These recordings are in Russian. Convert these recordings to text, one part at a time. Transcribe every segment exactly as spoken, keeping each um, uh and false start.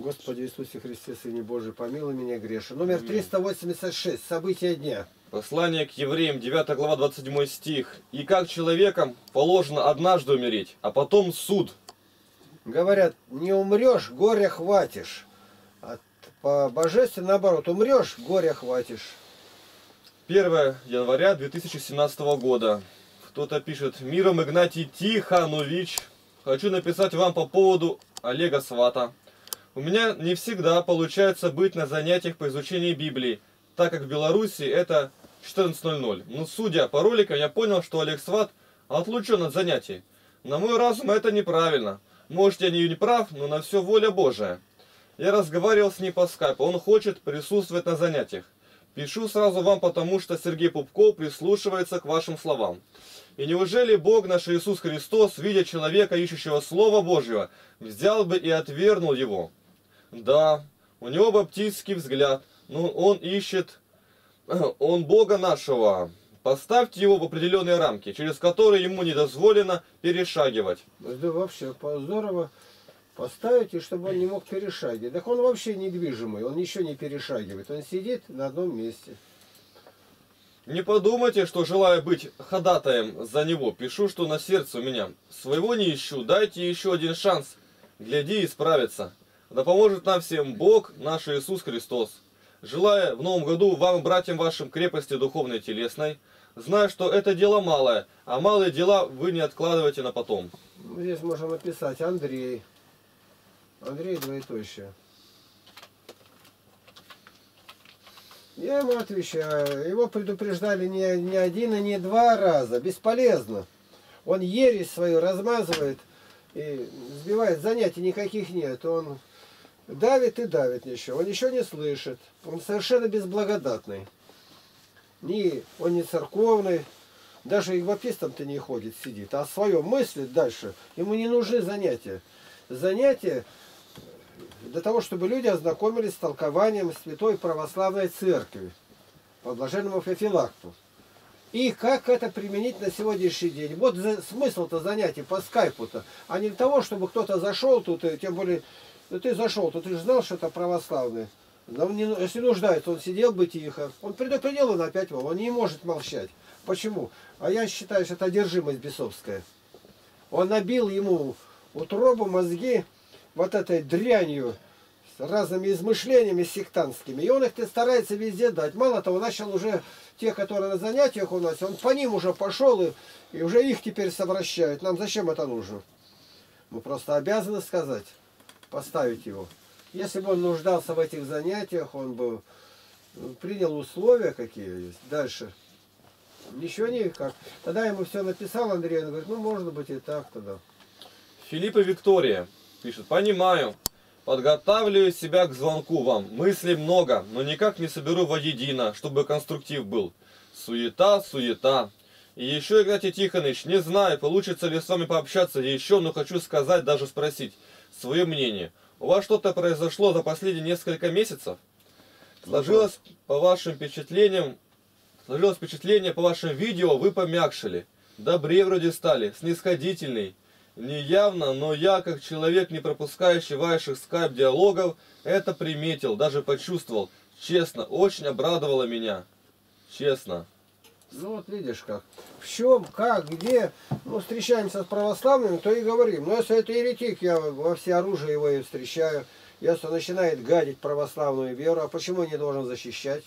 Господи Иисусе Христе, Сыне Божий, помилуй меня грешен. Номер триста восемьдесят шесть. События дня. Послание к евреям, девятая глава, двадцать седьмой стих. «И как человекам положено однажды умереть, а потом суд». Говорят, не умрешь, горя хватишь. А по божественно наоборот, умрешь, горя хватишь. первое января две тысячи семнадцатого года. Кто-то пишет: «Миром Игнатий Тихонович. Хочу написать вам по поводу Олега Свата. У меня не всегда получается быть на занятиях по изучению Библии, так как в Беларуси это четырнадцать ноль ноль. Но судя по роликам, я понял, что Олег Сват отлучен от занятий. На мой разум это неправильно. Может, я не прав, но на все воля Божия. Я разговаривал с ним по скайпу, он хочет присутствовать на занятиях. Пишу сразу вам, потому что Сергей Пупков прислушивается к вашим словам. И неужели Бог наш Иисус Христос, видя человека, ищущего Слова Божьего, взял бы и отвергнул его? Да, у него баптистский взгляд, но он ищет, он Бога нашего. Поставьте его в определенные рамки, через которые ему не дозволено перешагивать». Да вообще здорово поставите, чтобы он не мог перешагивать. Так он вообще недвижимый, он ничего не перешагивает, он сидит на одном месте. Не подумайте, что желаю быть ходатаем за него. Пишу, что на сердце у меня. Своего не ищу, дайте еще один шанс. Гляди, исправиться. Да поможет нам всем Бог наш Иисус Христос. Желаю в новом году вам, братьям вашим, крепости духовной и телесной. Знаю, что это дело малое, а малые дела вы не откладывайте на потом. Здесь можно написать Андрей. Андрей двоеточие. Я ему отвечаю. Его предупреждали не, не один и не два раза. Бесполезно. Он ересь свою размазывает и сбивает, занятий никаких нет. Он давит и давит еще. Он ничего не слышит. Он совершенно безблагодатный. Ни, он не церковный, даже и к баптистам-то не ходит, сидит, а свое мыслит дальше. Ему не нужны занятия. Занятия для того, чтобы люди ознакомились с толкованием Святой Православной Церкви по блаженному Феофилакту. И как это применить на сегодняшний день. Вот смысл-то занятий по скайпу-то, а не для того, чтобы кто-то зашел тут, и тем более, ну ты зашел, тут ты же знал, что это православные. Но не, если нуждается, он сидел бы тихо. Он предупредил, он опять вол. Он не может молчать. Почему? А я считаю, что это одержимость бесовская. Он набил ему утробу, мозги вот этой дрянью, с разными измышлениями сектантскими. И он их старается везде дать. Мало того, начал уже те, которые на занятиях у нас, он по ним уже пошел, и, и уже их теперь совращают. Нам зачем это нужно? Мы просто обязаны сказать, поставить его. Если бы он нуждался в этих занятиях, он бы принял условия, какие есть. Дальше. Ничего никак. Тогда ему все написал Андрей, он говорит, ну может быть и так тогда. Филиппа Виктория пишет: «Понимаю, подготавливаю себя к звонку вам. Мыслей много, но никак не соберу воедино, чтобы конструктив был. Суета, суета. И еще, Игнатий Тихонович, не знаю, получится ли с вами пообщаться еще, но хочу сказать, даже спросить свое мнение. У вас что-то произошло за последние несколько месяцев? Сложилось по вашим впечатлениям, сложилось впечатление по вашим видео, вы помягшили. Добрее вроде стали, снисходительный. Не явно, но я, как человек, не пропускающий ваших скайп-диалогов, это приметил, даже почувствовал. Честно, очень обрадовало меня. Честно». Ну вот видишь как. В чем, как, где, ну встречаемся с православными, то и говорим. Но если это еретик, я во всеоружие его и встречаю. Если он начинает гадить православную веру, а почему я не должен защищать?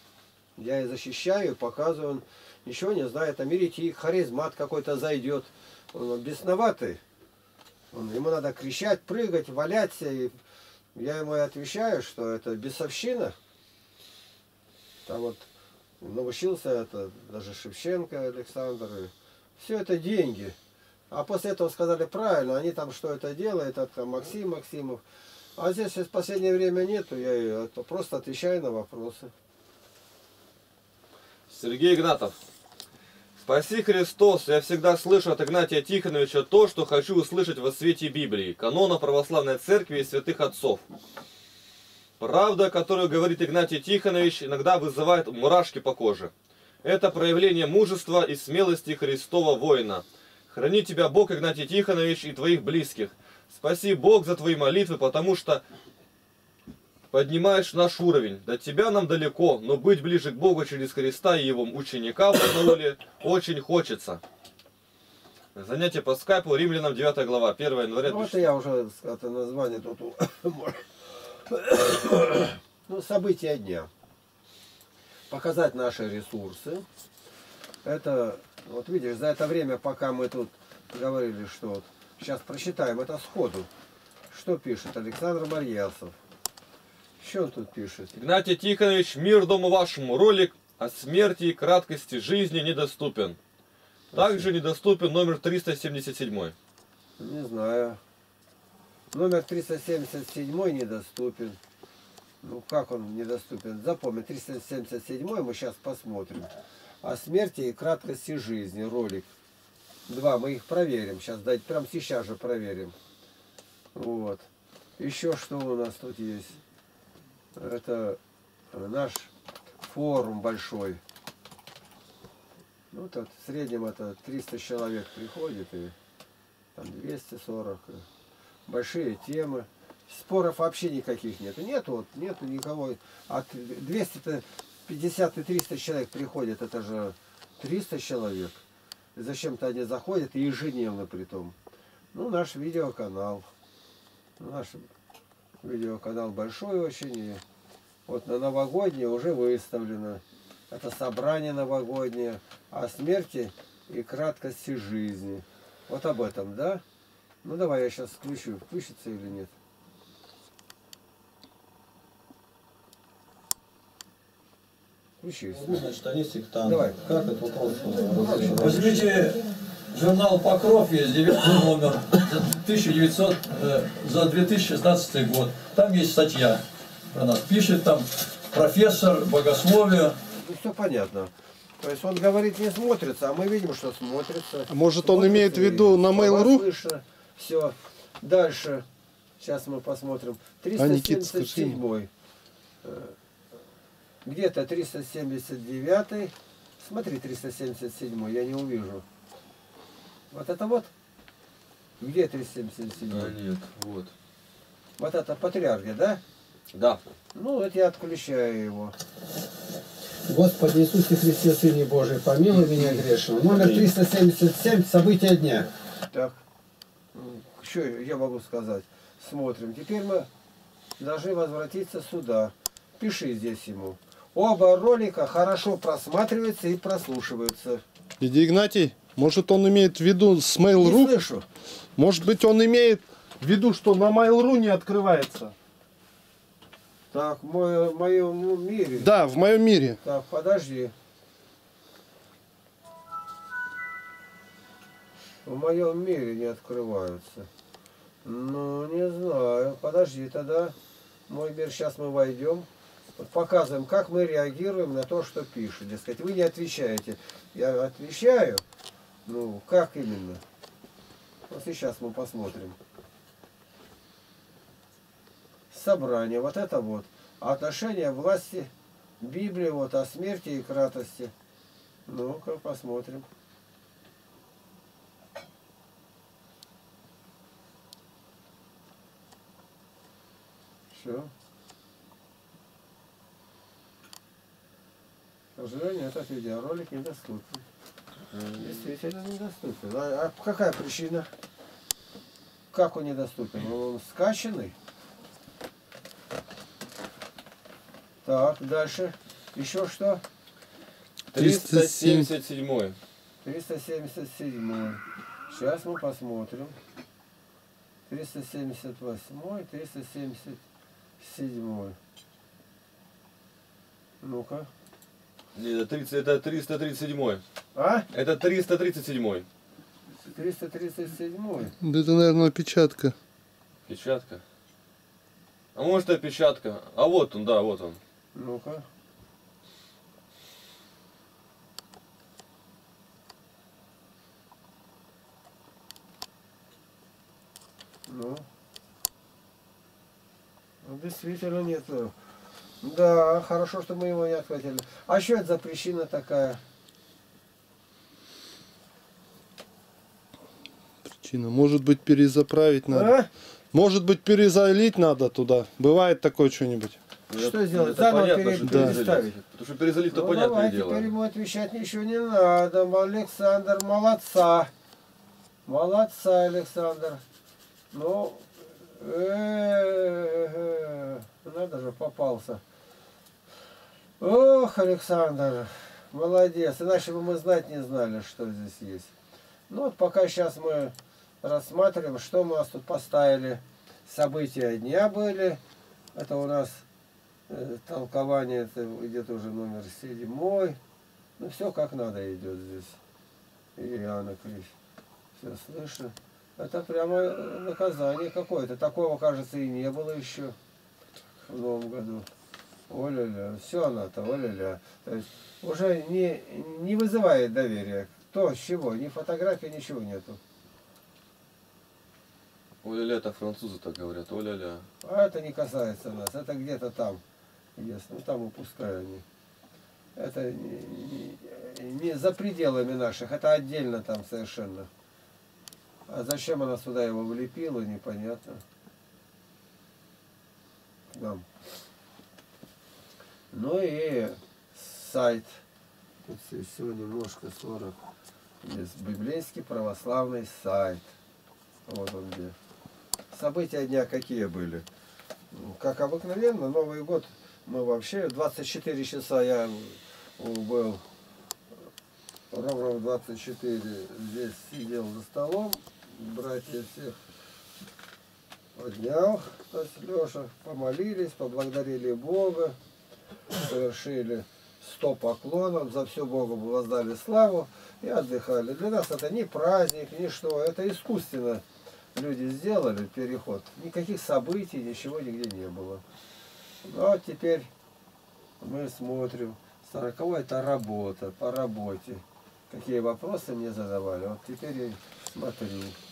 Я и защищаю, и показываю. Он ничего не знает, там еретик, харизмат какой-то зайдет. Он бесноватый. Он, ему надо кричать, прыгать, валяться. И я ему и отвечаю, что это бесовщина. Там вот научился это даже Шевченко Александр. И все это деньги. А после этого сказали правильно, они там что это делают, это Максим Максимов. А здесь в последнее время нету, я просто отвечаю на вопросы. Сергей Игнатов: «Спаси Христос, я всегда слышу от Игнатия Тихоновича то, что хочу услышать во свете Библии, канона православной церкви и святых отцов. Правда, которую говорит Игнатий Тихонович, иногда вызывает мурашки по коже. Это проявление мужества и смелости Христова воина. Храни тебя Бог, Игнатий Тихонович, и твоих близких. Спаси Бог за твои молитвы, потому что поднимаешь наш уровень. До тебя нам далеко, но быть ближе к Богу через Христа и Его ученика в Барнауле очень хочется. Занятие по скайпу, Римлянам девятая глава, первое января. Ну, это я уже, это название тут. Ну, события дня. Показать наши ресурсы. Это, вот видишь, за это время, пока мы тут говорили, что вот, сейчас прочитаем это сходу. Что пишет Александр Марьясов? Что он тут пишет? Игнатий Тихонович, мир дому вашему. Ролик о смерти и краткости жизни недоступен. Также недоступен номер триста семьдесят семь. Не знаю. Номер триста семьдесят семь недоступен. Ну как он недоступен? Запомни, триста семьдесят семь мы сейчас посмотрим. О смерти и краткости жизни. Ролик. Два. Мы их проверим. Сейчас, дать, прям сейчас же проверим. Вот. Еще что у нас тут есть? Это наш форум большой. Ну, тут в среднем это триста человек приходит, и там двести сорок. Большие темы. Споров вообще никаких нет. Нету, вот, нету никого. От двухсот пятидесяти и триста человек приходят, это же триста человек. И зачем-то они заходят, и ежедневно при том. Ну, наш видеоканал. Наш видеоканал большой очень. И вот на новогоднее уже выставлено. Это собрание новогоднее о смерти и краткости жизни. Вот об этом, да? Ну давай я сейчас включу, включится или нет. Включись. Значит, они сектанты. Давай. Как этот вопрос разрешить? Возьмите журнал «Покров», есть девятый номер, за тысяча девятьсот, э, за две тысячи шестнадцатый год. Там есть статья про нас. Пишет там профессор богословия. Ну все понятно. То есть он говорит, не смотрится, а мы видим, что смотрится. А может, смотрится, он имеет в виду на Mail.ru? Все. Дальше. Сейчас мы посмотрим. триста семьдесят семь. Где-то триста семьдесят девятый. Смотри, триста семьдесят семь. Я не увижу. Вот это вот. Где триста семьдесят семь? А, нет, вот. Вот это патриархия, да? Да. Ну, это я отключаю его. Господи Иисусе Христе, Сыне Божий, помилуй меня грешного. Номер триста семьдесят семь. События дня. Так. Что я могу сказать? Смотрим. Теперь мы должны возвратиться сюда. Пиши здесь ему. Оба ролика хорошо просматриваются и прослушиваются. Иди, Игнатий, может, он имеет в виду с Не Mail.ru? слышу. Может быть, он имеет в виду, что на Mail.ru не открывается? Так, в мо- в моем мире. Да, в моем мире. Так, подожди. В моем мире не открываются. Ну, не знаю. Подожди тогда. Мой мир, сейчас мы войдем. Вот показываем, как мы реагируем на то, что пишут. Дескать, вы не отвечаете. Я отвечаю. Ну, как именно? Вот сейчас мы посмотрим. Собрание. Вот это вот. Отношение власти, Библии, вот о смерти и кратости. Ну-ка, посмотрим. Все. К сожалению, этот видеоролик недоступен. Действительно недоступен. А, а какая причина? Как он недоступен? Он скачанный? Так, дальше. Еще что? триста семьдесят семь. триста семьдесят семь. Сейчас мы посмотрим. триста семьдесят восемь, триста семьдесят семь. Ну-ка. Нет, это триста тридцать семь. А? Это триста тридцать семь. триста тридцать семь. Да это, наверное, печатка. Печатка. А может, это печатка. А вот он, да, вот он. Ну-ка. Ну. Ну, действительно нет. Да, хорошо, что мы его не отхватили. А что это за причина такая? Причина. Может быть, перезаправить надо. А? Может быть, перезалить надо туда. Бывает такое что-нибудь. Что Ну, сделать? это Заново понятно, пере- что переставить. перезалить. Потому что перезалить-то Ну, понятное давай, дело. теперь ему отвечать ничего не надо. Александр, молодца. Молодца, Александр. Ну, э-э-э, надо же, попался. Ох, Александр, молодец. Иначе бы мы знать не знали, что здесь есть. Ну вот пока сейчас мы рассматриваем, что мы у нас тут поставили. События дня были. Это у нас э, толкование, это где-то уже номер седьмой. Ну все как надо идет здесь. Иоанна Криф. Все слышно. Это прямо наказание какое-то. Такого, кажется, и не было еще в новом году. О-ля-ля. Все она-то, о-ля-ля. То есть уже не, не вызывает доверия. Кто, с чего? Ни фотографии, ничего нету. О-ля-ля, это французы так говорят, о-ля-ля. А это не касается нас. Это где-то там есть. Ну там упускаю они. Это не, не, не за пределами наших. Это отдельно там совершенно. А зачем она сюда его влепила, непонятно. К нам. Ну и сайт. Тут всего немножко сорок. Есть библейский православный сайт. Вот он где. События дня какие были? Как обыкновенно, Новый год мы вообще двадцать четыре часа я был ровно в двадцать четыре здесь сидел за столом, братья всех поднял, то есть Леша, помолились, поблагодарили Бога, совершили сто поклонов, за все Богу воздали славу и отдыхали. Для нас это не праздник, ни что, это искусственно люди сделали переход. Никаких событий, ничего нигде не было. Ну, вот теперь мы смотрим. Сороковой это работа, по работе. Какие вопросы мне задавали. Вот теперь я смотрю.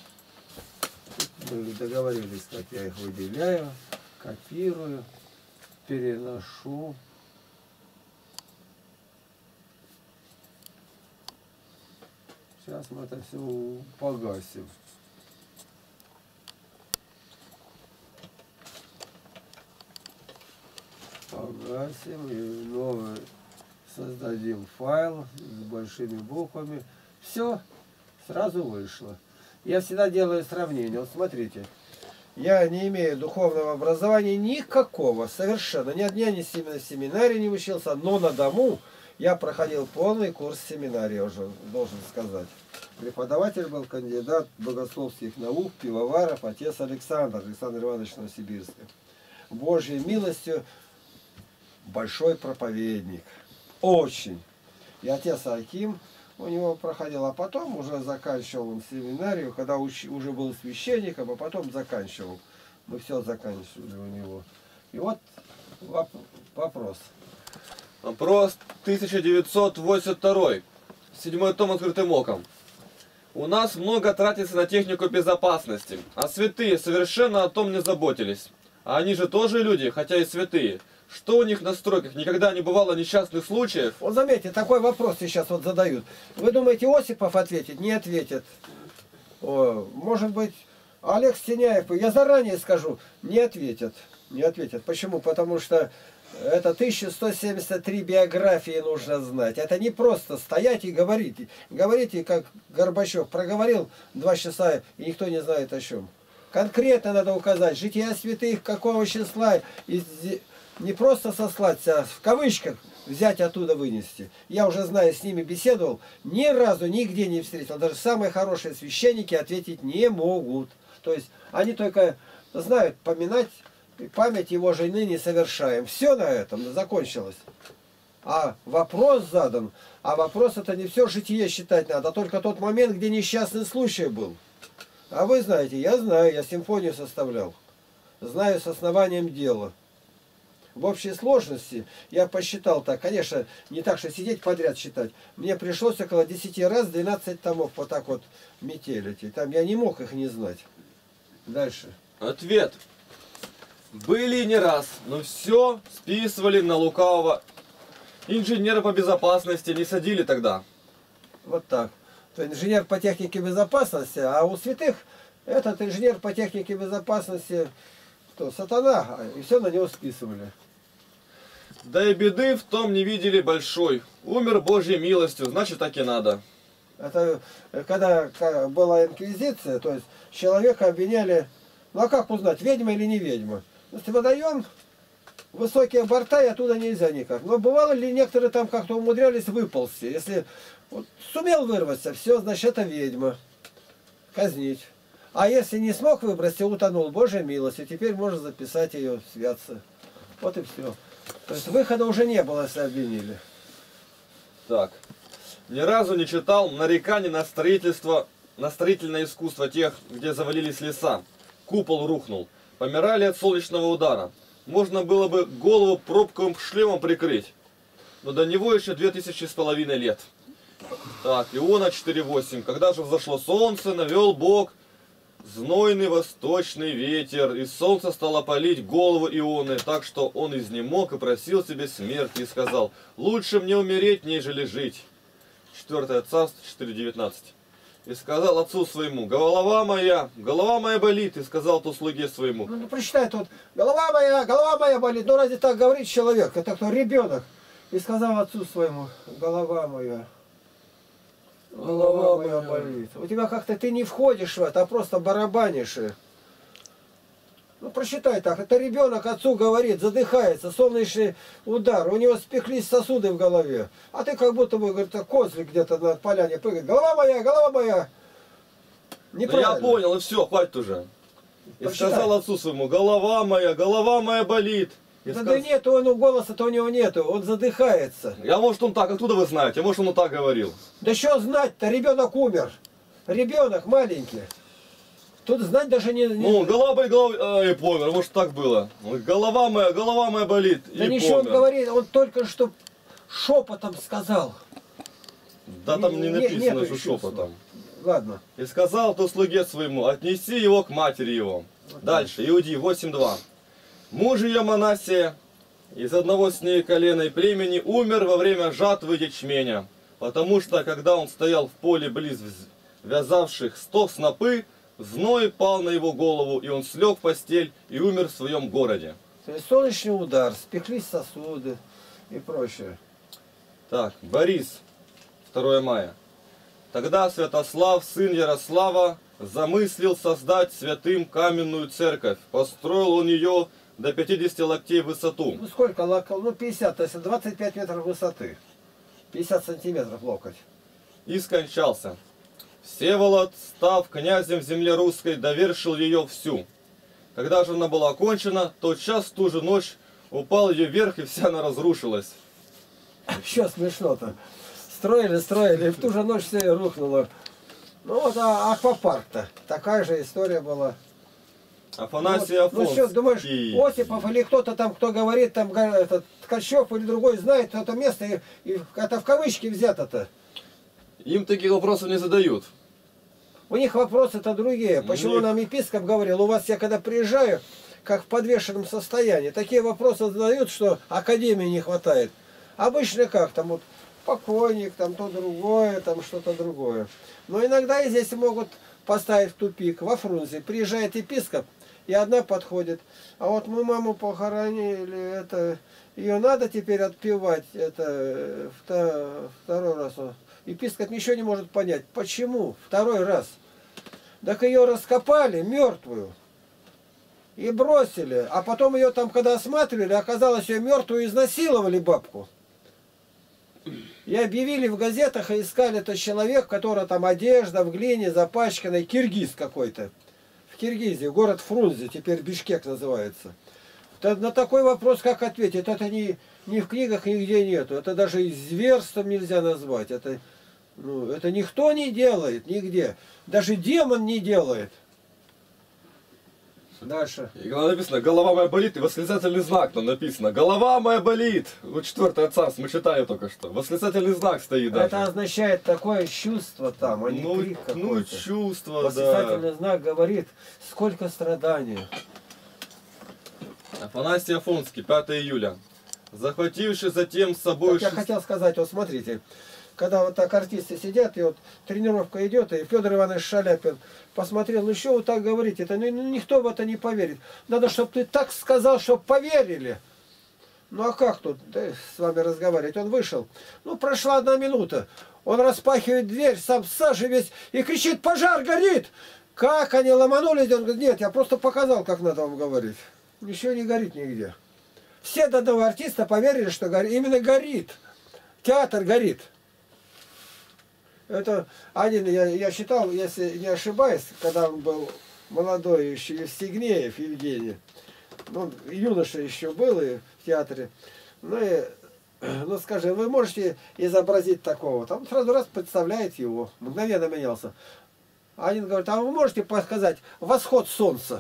Мы договорились, как я их выделяю, копирую, переношу. Сейчас мы это все погасим. Погасим и новый создадим файл с большими буквами. Все сразу вышло. Я всегда делаю сравнение. Вот смотрите. Я не имею духовного образования никакого, совершенно. Ни дня ни в семинарии не учился, но на дому я проходил полный курс семинарии, уже должен сказать. Преподаватель был кандидат богословских наук, пивоваров, отец Александр, Александр Иванович Новосибирский. Божьей милостью большой проповедник. Очень. И отец Аким у него проходил, а потом уже заканчивал он семинарию, когда уч, уже был священником, а потом заканчивал. Мы все заканчивали у него. И вот воп вопрос. Вопрос тысяча девятьсот восемьдесят второй. Седьмой том открытым оком. У нас много тратится на технику безопасности, а святые совершенно о том не заботились. А они же тоже люди, хотя и святые. Что у них на стройках? Никогда не бывало несчастных случаев? Вот заметьте, такой вопрос сейчас вот задают. Вы думаете, Осипов ответит? Не ответит. О, может быть, Олег Стеняев, я заранее скажу, не ответят. Не ответят. Почему? Потому что это тысяча сто семьдесят три биографии нужно знать. Это не просто стоять и говорить. Говорите, как Горбачев проговорил два часа, и никто не знает о чем. Конкретно надо указать. Жития святых какого числа. Из... Не просто сослаться, а в кавычках взять оттуда вынести. Я уже знаю, с ними беседовал, ни разу нигде не встретил. Даже самые хорошие священники ответить не могут. То есть они только знают поминать, память его жены не совершаем. Все на этом закончилось. А вопрос задан. А вопрос это не все житие считать надо, а только тот момент, где несчастный случай был. А вы знаете, я знаю, я симфонию составлял. Знаю с основанием дела. В общей сложности, я посчитал так, конечно, не так, что сидеть подряд считать. Мне пришлось около десяти раз двенадцать томов вот так вот метелить. И там я не мог их не знать. Дальше. Ответ. Были не раз, но все списывали на лукавого. Инженера по безопасности не садили тогда. Вот так. То инженер по технике безопасности, а у святых этот инженер по технике безопасности, кто, сатана, и все на него списывали. Да и беды в том не видели большой. Умер Божьей милостью, значит так и надо. Это э, когда ка- была инквизиция, то есть человека обвиняли, ну а как узнать, ведьма или не ведьма? Если водоем, высокие борта, и оттуда нельзя никак. Но бывало ли некоторые там как-то умудрялись выползти. Если вот, сумел вырваться, все, значит это ведьма. Казнить. А если не смог выбраться, утонул, Божья милость, и теперь можно записать ее в святцы. Вот и все. То есть выхода уже не было, если обвинили. Так. Ни разу не читал нареканий на строительство, на строительное искусство тех, где завалились леса. Купол рухнул. Помирали от солнечного удара. Можно было бы голову пробковым шлемом прикрыть. Но до него еще две тысячи с половиной лет. Так, Иона четыре восемь. Когда же взошло солнце, навел Бог знойный восточный ветер, и солнце стало палить голову Ионы, так что он изнемог и просил себе смерти, и сказал: лучше мне умереть, нежели жить. Четвертое Царство четыре девятнадцать. И сказал отцу своему: голова моя, голова моя болит, и сказал то слуге своему. Ну, ну прочитай тут, голова моя, голова моя болит. Ну разве так говорит человек? Это кто? Ребенок. И сказал отцу своему: голова моя. Голова моя болит. У тебя как-то ты не входишь в это, а просто барабанишь. Ну прочитай так. Это ребенок отцу говорит, задыхается, солнечный удар, у него спеклись сосуды в голове. А ты как будто бы, говорит, козлик где-то на поляне прыгает. Голова моя, голова моя. Да Неправильно. я понял, и все, хватит уже. И Прочитай. сказал отцу своему: голова моя, голова моя болит. И Да, сказ- да нет, он, голоса-то у него нету, он задыхается. Я, может, он так, откуда вы знаете? Может, он так говорил. Да что знать-то, ребенок умер. Ребенок маленький. Тут знать даже не... не- Ну, голова болит, голова... А, и помер, может, так было. Голова моя, голова моя болит, да и ничего он помер. говорит, он только что шепотом сказал. Да там не Не- написано, нету что еще шепотом. Ладно. И сказал то слуге своему: отнеси его к матери его. Дальше, Иуди восемь два. Муж ее Манасия из одного с ней колена и племени умер во время жатвы ячменя, потому что, когда он стоял в поле близ вз- вязавших сто снопы, зной пал на его голову, и он слег в постель и умер в своем городе. То есть солнечный удар, спеклись сосуды и прочее. Так, Борис, второе мая. Тогда Святослав, сын Ярослава, замыслил создать святым каменную церковь. Построил он ее до пятидесяти локтей в высоту. Ну сколько локал? Ну пятьдесят, то есть двадцать пять метров высоты. пятьдесят сантиметров локоть. И скончался. Всеволод, став князем в земле русской, довершил ее всю. Когда же она была окончена, тотчас в ту же ночь упал ее вверх, и вся она разрушилась. Что смешно-то? Строили, строили, и в ту же ночь все и рухнуло. Ну вот, а аквапарк-то. Такая же история была. Афанасий Вот. Ну что, думаешь, Афонский. Осипов или кто-то там, кто говорит, там га- этот Ткачев или другой знает это место, и, и это в кавычки взято-то. Им таких вопросов не задают. У них вопросы-то другие. Почему Них- нам епископ говорил, у вас я когда приезжаю, как в подвешенном состоянии, такие вопросы задают, что академии не хватает. Обычно как, там вот покойник, там то другое, там что-то другое. Но иногда и здесь могут поставить в тупик. Во Фрунзе приезжает епископ, и одна подходит. А вот мы маму похоронили, это ее надо теперь отпевать, это вто- второй раз. Епископ ничего не может понять. Почему? Второй раз. Так ее раскопали, мертвую. И бросили. А потом ее там, когда осматривали, оказалось, ее мертвую изнасиловали бабку. И объявили в газетах, и искали этот человек, который там одежда в глине запачканная, киргиз какой-то. В Киргизии, город Фрунзе, теперь Бишкек называется. То на такой вопрос как ответить? Это ни, ни в книгах нигде нету. Это даже и зверством нельзя назвать. Это, ну, это никто не делает, нигде. Даже демон не делает. Дальше. И когда написано: голова моя болит, и восклицательный знак там написано: голова моя болит. Вот четвертое царство, мы читали только что. Восклицательный знак стоит даже. Это означает такое чувство там, а не Ну, крик ну какой-то. чувство, да. Восклицательный знак говорит, сколько страданий. Афанасий Афонский, пятое июля. Захвативший затем с собой... Так я шест- хотел сказать, вот смотрите, когда вот так артисты сидят, и вот тренировка идет, и Федор Иванович Шаляпин посмотрел, ну что вы так говорите, это ну, ну, никто в это не поверит. Надо, чтобы ты так сказал, чтобы поверили. Ну а как тут да, с вами разговаривать? Он вышел. Ну, прошла одна минута. Он распахивает дверь, сам Саша весь, и кричит: пожар горит! Как они ломанулись? Он говорит: нет, я просто показал, как надо вам говорить. Ничего не горит нигде. Все до одного артиста поверили, что горит. Именно горит. Театр горит. Это один, я, я считал, если не ошибаюсь, когда он был молодой еще, Евстигнеев Евгений, ну, юноша еще был и в театре. Ну, и, ну, скажи, вы можете изобразить такого? Там сразу раз представляет его, мгновенно менялся. Один говорит: а вы можете показать восход солнца?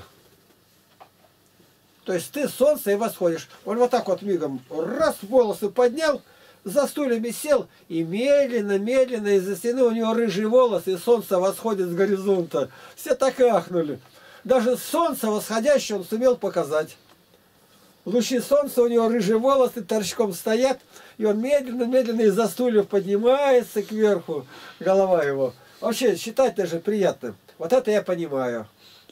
То есть ты солнце и восходишь. Он вот так вот мигом раз волосы поднял, за стульями сел, и медленно-медленно из-за стены у него рыжие волосы, и солнце восходит с горизонта. Все так и ахнули. Даже солнце восходящее он сумел показать. Лучи солнца, у него рыжие волосы торчком стоят, и он медленно-медленно из-за стульев поднимается кверху, голова его. Вообще, считать даже приятно. Вот это я понимаю.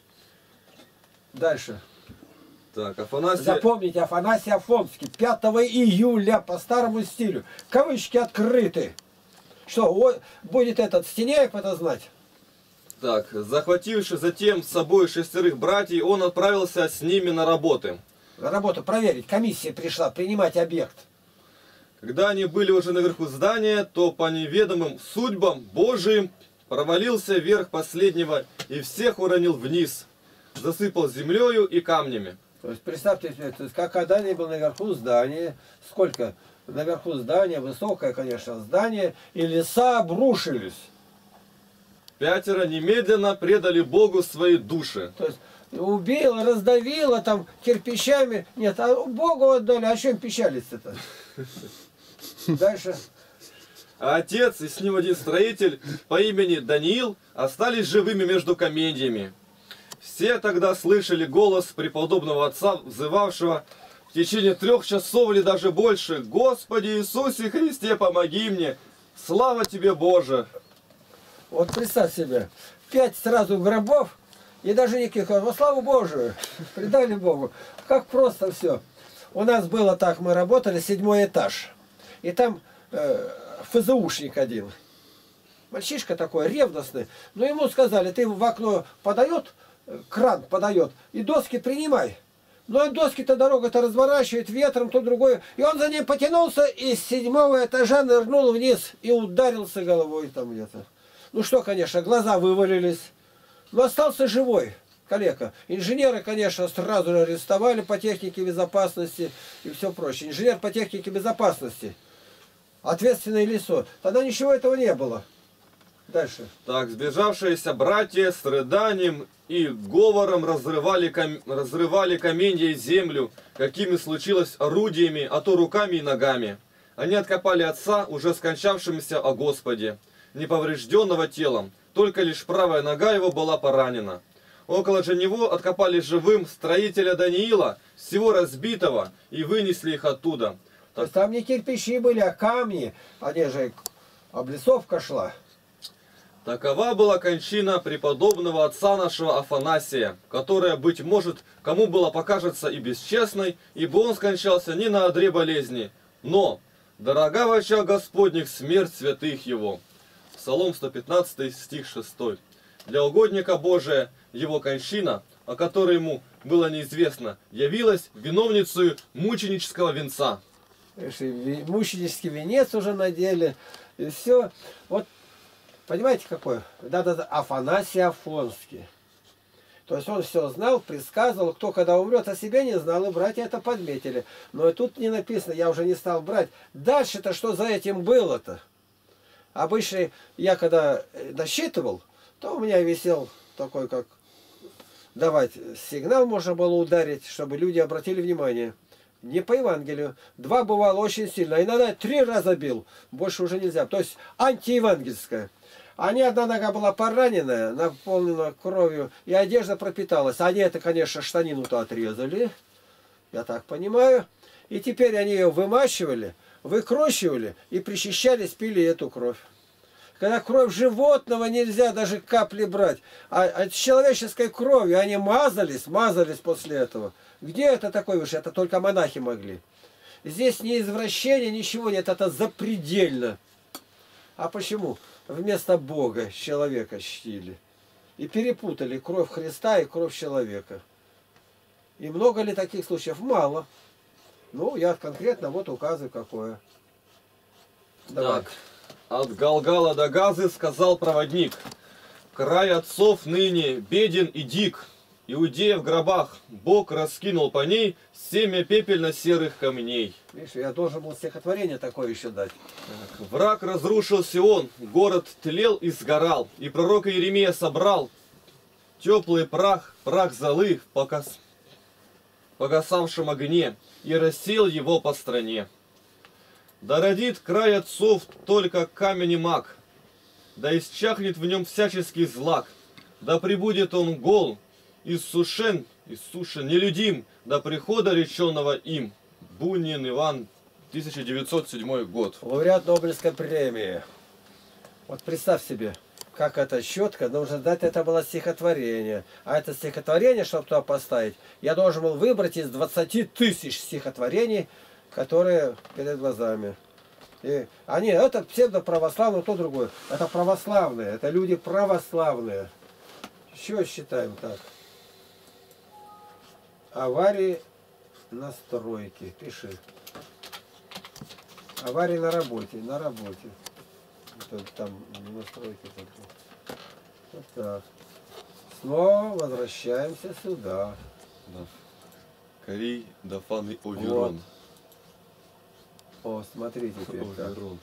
Дальше. Так, Афанасий... Запомните, Афанасий Афонский, пятого июля по старому стилю. Кавычки открыты. Что, о, будет этот Стеняев это знать? Так, захвативши затем с собой шестерых братьев, он отправился с ними на работы. Работу проверить. Комиссия пришла принимать объект. Когда они были уже наверху здания, то по неведомым судьбам Божиим провалился вверх последнего и всех уронил вниз, засыпал землею и камнями. То есть представьте себе, то есть, как когда они был наверху здания, сколько наверху здания, высокое, конечно, здание, и леса обрушились. Пятеро немедленно предали Богу свои души. То есть убило, раздавило там кирпичами. Нет, а Богу отдали, а чем печалиться-то? Дальше. А отец и с ним один строитель по имени Даниил остались живыми между каменьями. Все тогда слышали голос преподобного отца, взывавшего в течение трех часов или даже больше: «Господи Иисусе Христе, помоги мне! Слава Тебе, Боже!» Вот представь себе, пять сразу гробов, и даже никаких, во славу Божию, предали Богу. Как просто все. У нас было так, мы работали, седьмой этаж. И там э, ФЗУшник один. Мальчишка такой, ревностный. Но ему сказали: ты в окно подает, кран подает, и доски принимай. Но доски-то дорога-то разворачивает ветром, то другое. И он за ним потянулся, и с седьмого этажа нырнул вниз и ударился головой там где-то. Ну что, конечно, глаза вывалились. Но остался живой калека. Инженеры, конечно, сразу же арестовали по технике безопасности и все прочее. Инженер по технике безопасности. Ответственное лицо. Тогда ничего этого не было. Дальше. Так, сбежавшиеся братья с рыданием и говором разрывали, кам... разрывали каменья и землю, какими случилось орудиями, а то руками и ногами. Они откопали отца, уже скончавшимся о Господе, неповрежденного телом, только лишь правая нога его была поранена. Около же него откопали живым строителя Даниила, всего разбитого, и вынесли их оттуда. То есть там не кирпичи были, а камни, они же облицовка шла. Такова была кончина преподобного отца нашего Афанасия, которая, быть может, кому было покажется и бесчестной, ибо он скончался не на одре болезни, но дорога в очах Господних смерть святых его. Псалом сто пятнадцатый, стих шестой. Для угодника Божия его кончина, о которой ему было неизвестно, явилась виновницей мученического венца. Мученический венец уже надели, и все. Вот, понимаете, какой? Да-да-да, Афанасий Афонский. То есть он все знал, предсказывал, кто когда умрет, о себе не знал, и братья это подметили. Но и тут не написано, я уже не стал брать. Дальше-то что за этим было-то? Обычно я когда насчитывал, то у меня висел такой, как давать сигнал можно было ударить, чтобы люди обратили внимание. Не по Евангелию. Два бывало очень сильно. Иногда три раза бил. Больше уже нельзя. То есть антиевангельская. А не одна нога была пораненная, наполнена кровью, и одежда пропиталась. Они это, конечно, штанину-то отрезали. Я так понимаю. И теперь они ее вымачивали, выкручивали и причащались, пили эту кровь. Когда кровь животного нельзя даже капли брать, а от человеческой кровью они мазались, мазались после этого. Где это такое выше? Это только монахи могли. Здесь ни извращения, ничего нет, это запредельно. А почему? Вместо Бога человека чтили. И перепутали кровь Христа и кровь человека. И много ли таких случаев? Мало. Ну, я конкретно вот указываю, какое. Давай. Так, от Галгала до Газы сказал проводник: край отцов ныне беден и дик. Иудея в гробах Бог раскинул по ней семя пепельно-серых камней. Видишь, я должен был стихотворение такое еще дать. Так, враг разрушил Сион, город тлел и сгорал, и пророк Иеремия собрал теплый прах, прах золы в покос... погасавшем огне, и рассеял его по стране. Да родит край отцов только камень и мак, да исчахнет в нем всяческий злак, да прибудет он гол, иссушен, иссушен, нелюдим, до прихода реченного им. Бунин Иван, тысяча девятьсот седьмой год. Лауреат Нобелевской премии. Вот представь себе, как это четко, нужно дать, это было стихотворение. А это стихотворение, чтобы туда поставить, я должен был выбрать из двадцати тысяч стихотворений, которые перед глазами. И они, это псевдоправославное, то другое. Это православные, это люди православные. Еще считаем так. Аварии на стройке. Пиши. Аварии на работе. На работе. Это там на стройке. Вот так. Снова возвращаемся сюда. Корей, Дафан и Оверон. О, смотрите теперь как. Оверон.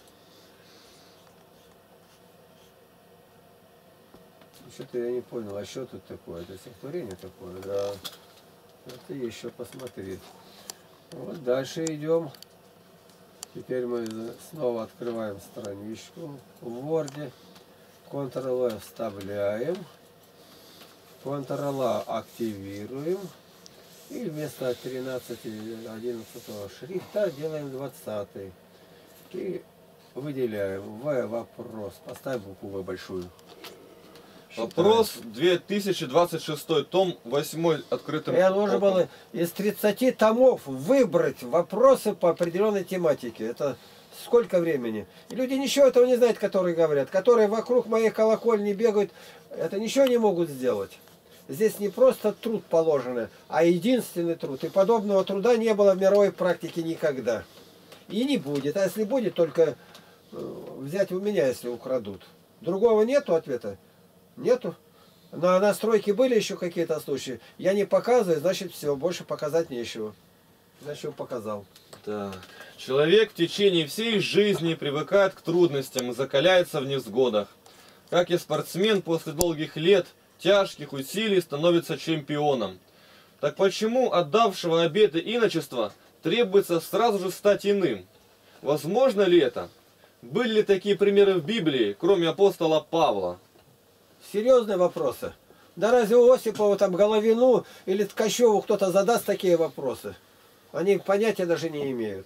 Что-то я не понял, а что тут такое? Это стихотворение такое, да. Это еще посмотреть. Вот дальше идем. Теперь мы снова открываем страничку в Word. контрол-В вставляем. контрол-А активируем. И вместо тринадцати одиннадцатого шрифта делаем двадцатый. И выделяем В вопрос. Поставь букву В большую. Вопрос две тысячи двадцать шестой, том восьмой, открытым. Я должен был из тридцати томов выбрать вопросы по определенной тематике. Это сколько времени? И люди ничего этого не знают, которые говорят. Которые вокруг моей колокольни бегают, это ничего не могут сделать. Здесь не просто труд положенный, а единственный труд. И подобного труда не было в мировой практике никогда. И не будет. А если будет, только взять у меня, если украдут. Другого нету ответа? Нету. На настройке были еще какие-то случаи. Я не показываю, значит все, больше показать нечего. Значит, показал. Так. Человек в течение всей жизни привыкает к трудностям и закаляется в невзгодах. Как и спортсмен после долгих лет тяжких усилий становится чемпионом. Так почему отдавшего обеты иночества требуется сразу же стать иным? Возможно ли это? Были ли такие примеры в Библии, кроме апостола Павла? Серьезные вопросы. Да разве у Осипова там Головину или Ткачеву кто-то задаст такие вопросы? Они понятия даже не имеют.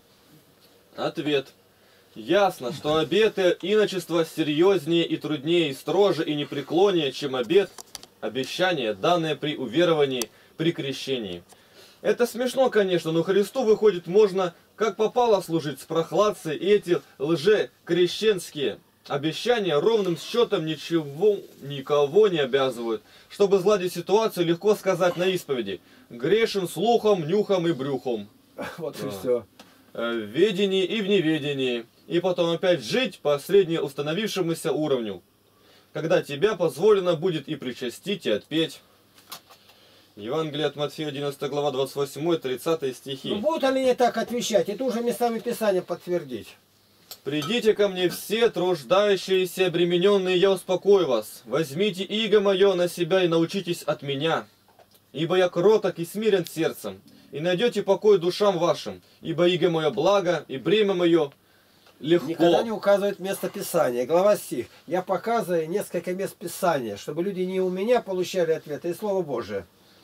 Ответ. Ясно, что обеты иночества серьезнее и труднее, и строже, и непреклоннее, чем обет, обещание, данное при уверовании, при крещении. Это смешно, конечно, но Христу, выходит, можно как попало служить с прохладцей, и эти лже-крещенские обещания ровным счетом ничего, никого не обязывают. Чтобы сгладить ситуацию, легко сказать на исповеди: грешен слухом, нюхом и брюхом. Вот и все. В ведении и в неведении. И потом опять жить по средне установившемуся уровню, когда тебя позволено будет и причастить, и отпеть. Евангелие от Матфея, одиннадцатая глава, двадцать восьмой тридцатый стихи. Ну, будут они не так отвечать? Это уже местами Писания подтвердить. «Придите ко мне все, труждающиеся, обремененные, я успокою вас. Возьмите иго мое на себя и научитесь от меня. Ибо я кроток и смирен сердцем, и найдете покой душам вашим. Ибо иго мое благо, и бремя мое легко». Никогда не указывает место Писания. Глава стих. Я показываю несколько мест Писания, чтобы люди не у меня получали ответы, и Слово Божие.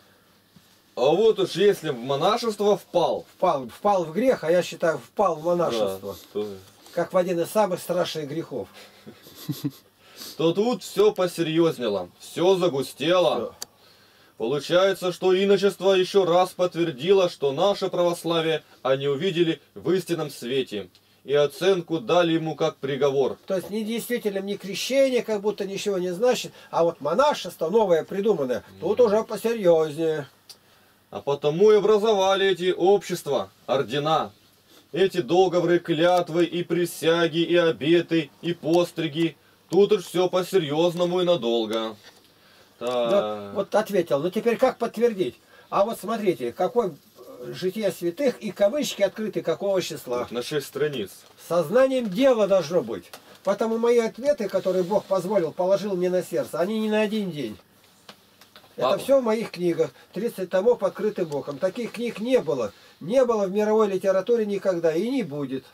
А вот уж если в монашество впал. Впал, впал в грех, а я считаю, впал в монашество. Да, то... Как в один из самых страшных грехов. То тут все посерьезнело, все загустело. Все. Получается, что иночество еще раз подтвердило, что наше православие они увидели в истинном свете. И оценку дали ему как приговор. То есть не действительно не крещение, как будто ничего не значит, а вот монашество новое придуманное, тут уже посерьезнее. А потому и образовали эти общества, ордена. Эти договоры, клятвы и присяги, и обеты, и постриги. Тут уж все по-серьезному и надолго. Вот, вот ответил. Ну теперь как подтвердить? А вот смотрите, какой житие святых и кавычки открыты какого числа. На шесть страниц. Сознанием дела должно быть. Потому мои ответы, которые Бог позволил, положил мне на сердце, они не на один день. Это Павел. все в моих книгах. тридцать томов открыты Богом. Таких книг не было. Не было в мировой литературе никогда и не будет.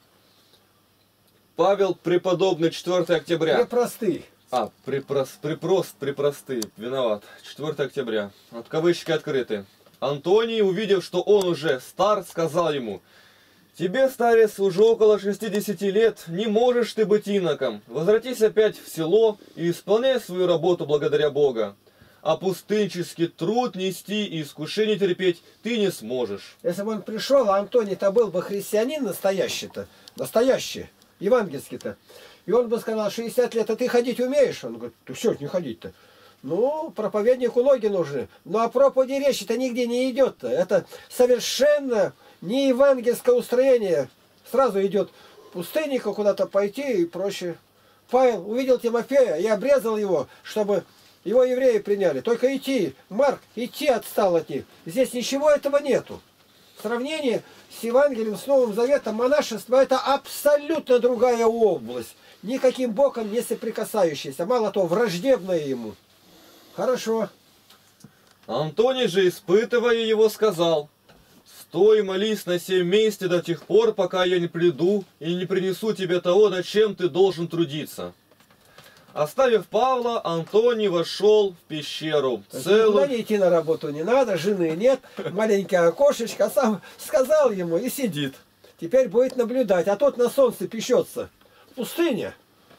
Павел Преподобный, четвёртого октября. Препростый. А, припрос, припрост, припросты, виноват. четвёртого октября. Вот кавычки открыты. Антоний, увидев, что он уже стар, сказал ему: «Тебе, старец, уже около шестидесяти лет, не можешь ты быть иноком. Возвратись опять в село и исполняй свою работу благодаря Бога. А пустынческий труд нести и искушение терпеть ты не сможешь». Если бы он пришел, а Антоний-то был бы христианин настоящий-то, настоящий, евангельский-то, и он бы сказал: шестьдесят лет, а ты ходить умеешь? Он говорит: ты что ж не ходить-то? Ну, проповеднику ноги нужны. Ну, а проповеди речи-то нигде не идет-то. Это совершенно не евангельское устроение. Сразу идет пустынника куда-то пойти и проще. Павел увидел Тимофея и обрезал его, чтобы его евреи приняли. Только идти, Марк, идти отстал от них. Здесь ничего этого нету. В сравнении с Евангелием, с Новым Заветом, монашество — это абсолютно другая область. Никаким боком не соприкасающаяся. Мало того, враждебная ему. Хорошо. Антоний же, испытывая его, сказал: «Стой и молись на сем месте до тех пор, пока я не приду и не принесу тебе того, над чем ты должен трудиться». Оставив Павла, Антоний вошел в пещеру. Целую... Никуда не идти на работу не надо, жены нет, маленькое окошечко, а сам сказал ему и сидит. Теперь будет наблюдать, а тот на солнце печется. В пустыне.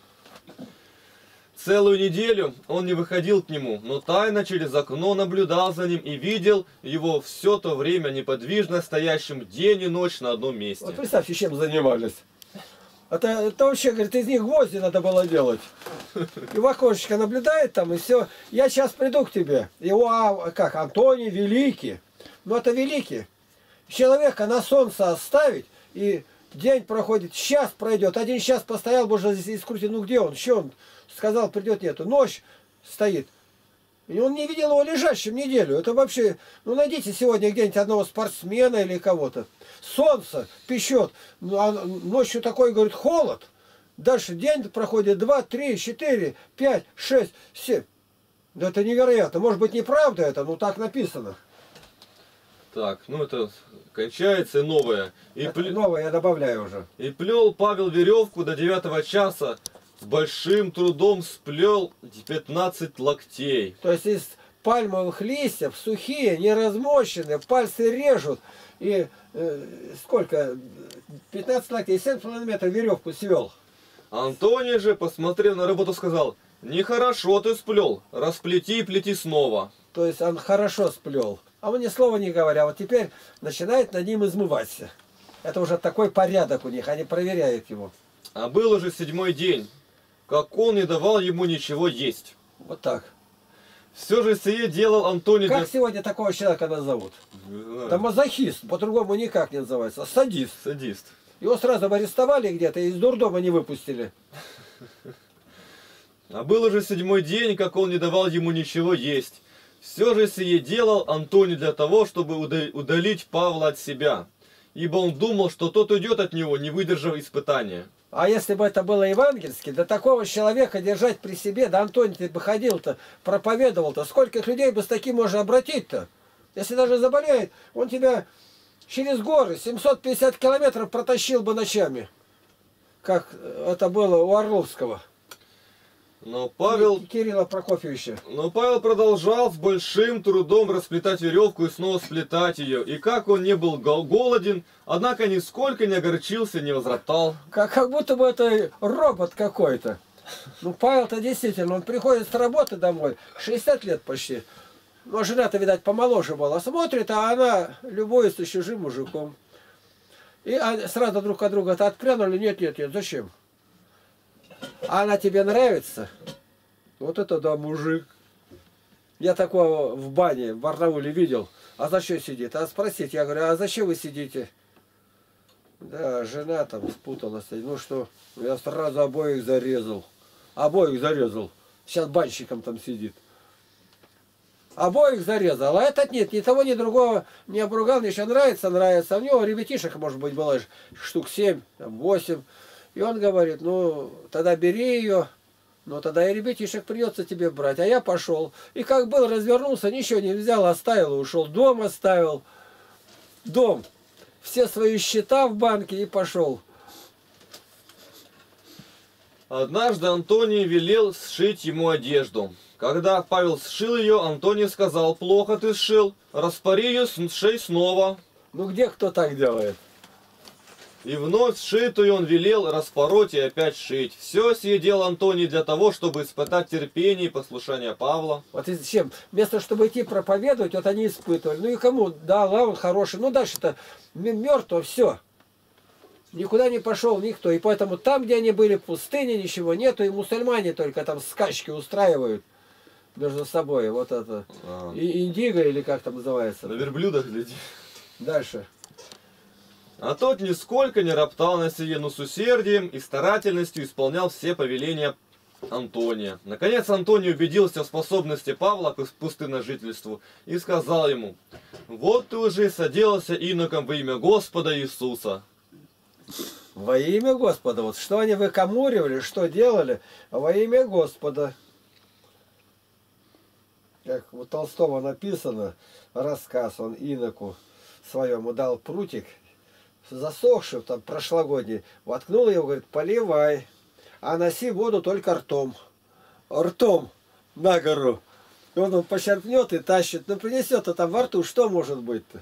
Целую неделю он не выходил к нему, но тайно через окно наблюдал за ним и видел его все то время неподвижно стоящим день и ночь на одном месте. Вот представьте, чем занимались. Это, это вообще, говорит, из них гвозди надо было делать. И в окошечко наблюдает там, и все. Я сейчас приду к тебе. Его, а, как, Антоний великий. Ну это великий. Человека на солнце оставить, и день проходит, час пройдет. Один час постоял, бы уже здесь скрутил. Ну где он? Что он? Сказал, придет, нету. Ночь стоит. И он не видел его лежащим неделю. Это вообще... Ну, найдите сегодня где-нибудь одного спортсмена или кого-то. Солнце печет. Ну, а ночью такой, говорит, холод. Дальше день проходит два, три, четыре, пять, шесть, семь. Да это невероятно. Может быть, неправда это, но так написано. Так, ну это кончается новое. И Это пле... новое я добавляю уже. И плел Павел веревку до девятого часа. С большим трудом сплел пятнадцать локтей. То есть из пальмовых листьев, сухие, неразмоченные, пальцы режут. И э, сколько? пятнадцать локтей, семь с половиной метров веревку свел. Антоний же, посмотрев на работу, сказал: «Нехорошо ты сплел, расплети и плети снова». То есть он хорошо сплел. А он ни слова не говоря. Вот теперь начинает над ним измываться. Это уже такой порядок у них, они проверяют его. А был уже седьмой день, как он не давал ему ничего есть. Вот так. Все же сие делал Антоний... Как для... сегодня такого человека назовут? Это мазохист, по-другому никак не называется. Садист. Садист. Его сразу арестовали где-то и из дурдома не выпустили. А был уже седьмой день, как он не давал ему ничего есть. Все же сие делал Антоний для того, чтобы удалить Павла от себя. Ибо он думал, что тот уйдет от него, не выдержав испытания. А если бы это было евангельски, да такого человека держать при себе, да Антоний, ты бы ходил-то, проповедовал-то, сколько людей бы с таким можно обратить-то? Если даже заболеет, он тебя через горы семьсот пятьдесят километров протащил бы ночами, как это было у Орловского. Но Павел... Кирилла Прокофьевича. Но Павел продолжал с большим трудом расплетать веревку и снова сплетать ее. И как он не был голоден, однако нисколько не огорчился, не возроптал. Как, как будто бы это робот какой-то. Ну, Павел-то действительно, он приходит с работы домой, шестьдесят лет почти. Ну, а жена-то, видать, помоложе была. Смотрит, а она любуется с чужим мужиком. И сразу друг от друга-то отпрянули. Нет, нет, нет, зачем? А она тебе нравится? Вот это да, мужик. Я такого в бане в Барнауле видел. А зачем сидит? А спросить, я говорю, а зачем вы сидите? Да, жена там спуталась. Ну что, я сразу обоих зарезал. Обоих зарезал. Сейчас банщиком там сидит. Обоих зарезал. А этот нет, ни того, ни другого не обругал. Мне еще нравится, нравится. А у него ребятишек, может быть, было штук семь, восемь. И он говорит, ну, тогда бери ее. Но тогда и ребятишек придется тебе брать. А я пошел. И как был, развернулся, ничего не взял, оставил и ушел. Дом оставил. Дом. Все свои счета в банке и пошел. Однажды Антоний велел сшить ему одежду. Когда Павел сшил ее, Антоний сказал: плохо ты сшил, распори ее, сшей снова. Ну где кто так делает? И вновь сшитую он велел распороть и опять шить. Все сие делал Антоний для того, чтобы испытать терпение и послушание Павла. Вот и зачем? Вместо чтобы идти проповедовать, вот они испытывали. Ну и кому? Да, он хороший. Ну дальше-то мертво, все. Никуда не пошел никто. И поэтому там, где они были в пустыне, ничего нету. И мусульмане только там скачки устраивают между собой. Вот это. А. И индиго, или как там называется. На верблюдах гляди. Дальше. А тот нисколько не роптал на сие, но с усердием и старательностью исполнял все повеления Антония. Наконец Антоний убедился в способности Павла к пустынножительству и сказал ему: вот ты уже и соделался иноком во имя Господа Иисуса. Во имя Господа. Вот что они выкомуривали, что делали? Во имя Господа. Как у Толстого написано, рассказ, он иноку своему дал прутик, засохший, там, прошлогодний, воткнул его, говорит, поливай, а носи воду только ртом. Ртом на гору. И он, он почерпнет и тащит. Ну, принесет-то там во рту, что может быть-то?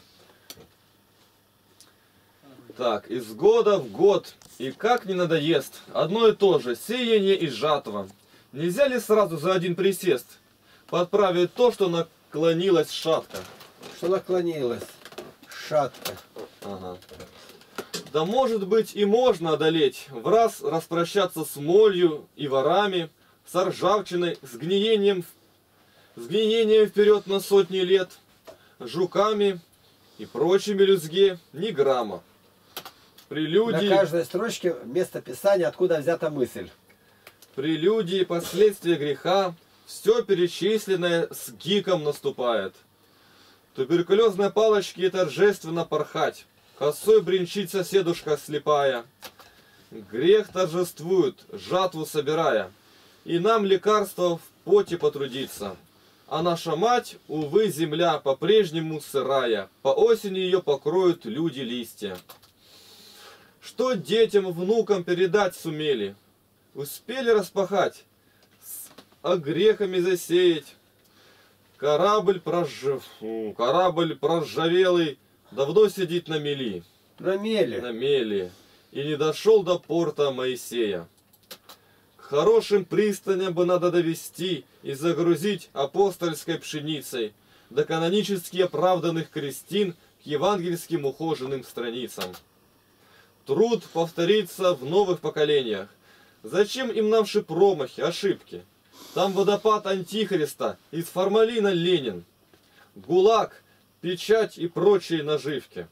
Так, из года в год, и как не надоест, одно и то же, сеяние и жатва. Нельзя ли сразу за один присест подправить то, что наклонилось шатко? Что наклонилось? Шатко. Ага. Да может быть и можно одолеть, в раз распрощаться с молью и ворами, с ржавчиной, с гниением, с гниением вперед на сотни лет, жуками и прочими людьми, ни грамма. Прелюдии, На каждой строчке место писания, откуда взята мысль. прелюдии, последствия греха, все перечисленное с гиком наступает. Туберкулезной палочки торжественно порхать, косой бренчит соседушка слепая. Грех торжествует, жатву собирая, и нам лекарство в поте потрудиться. А наша мать, увы, земля по-прежнему сырая, по осени ее покроют люди листья. Что детям, внукам передать сумели? Успели распахать, с огрехами засеять. Корабль, прожив... Корабль проржавелый давно сидит на мели. На мели. На мели. И не дошел до порта Моисея. К хорошим пристаням бы надо довести и загрузить апостольской пшеницей, до канонически оправданных крестин к евангельским ухоженным страницам. Труд повторится в новых поколениях. Зачем им наши промахи, ошибки? Там водопад антихриста, из формалина Ленин, ГУЛАГ, печать и прочие наживки.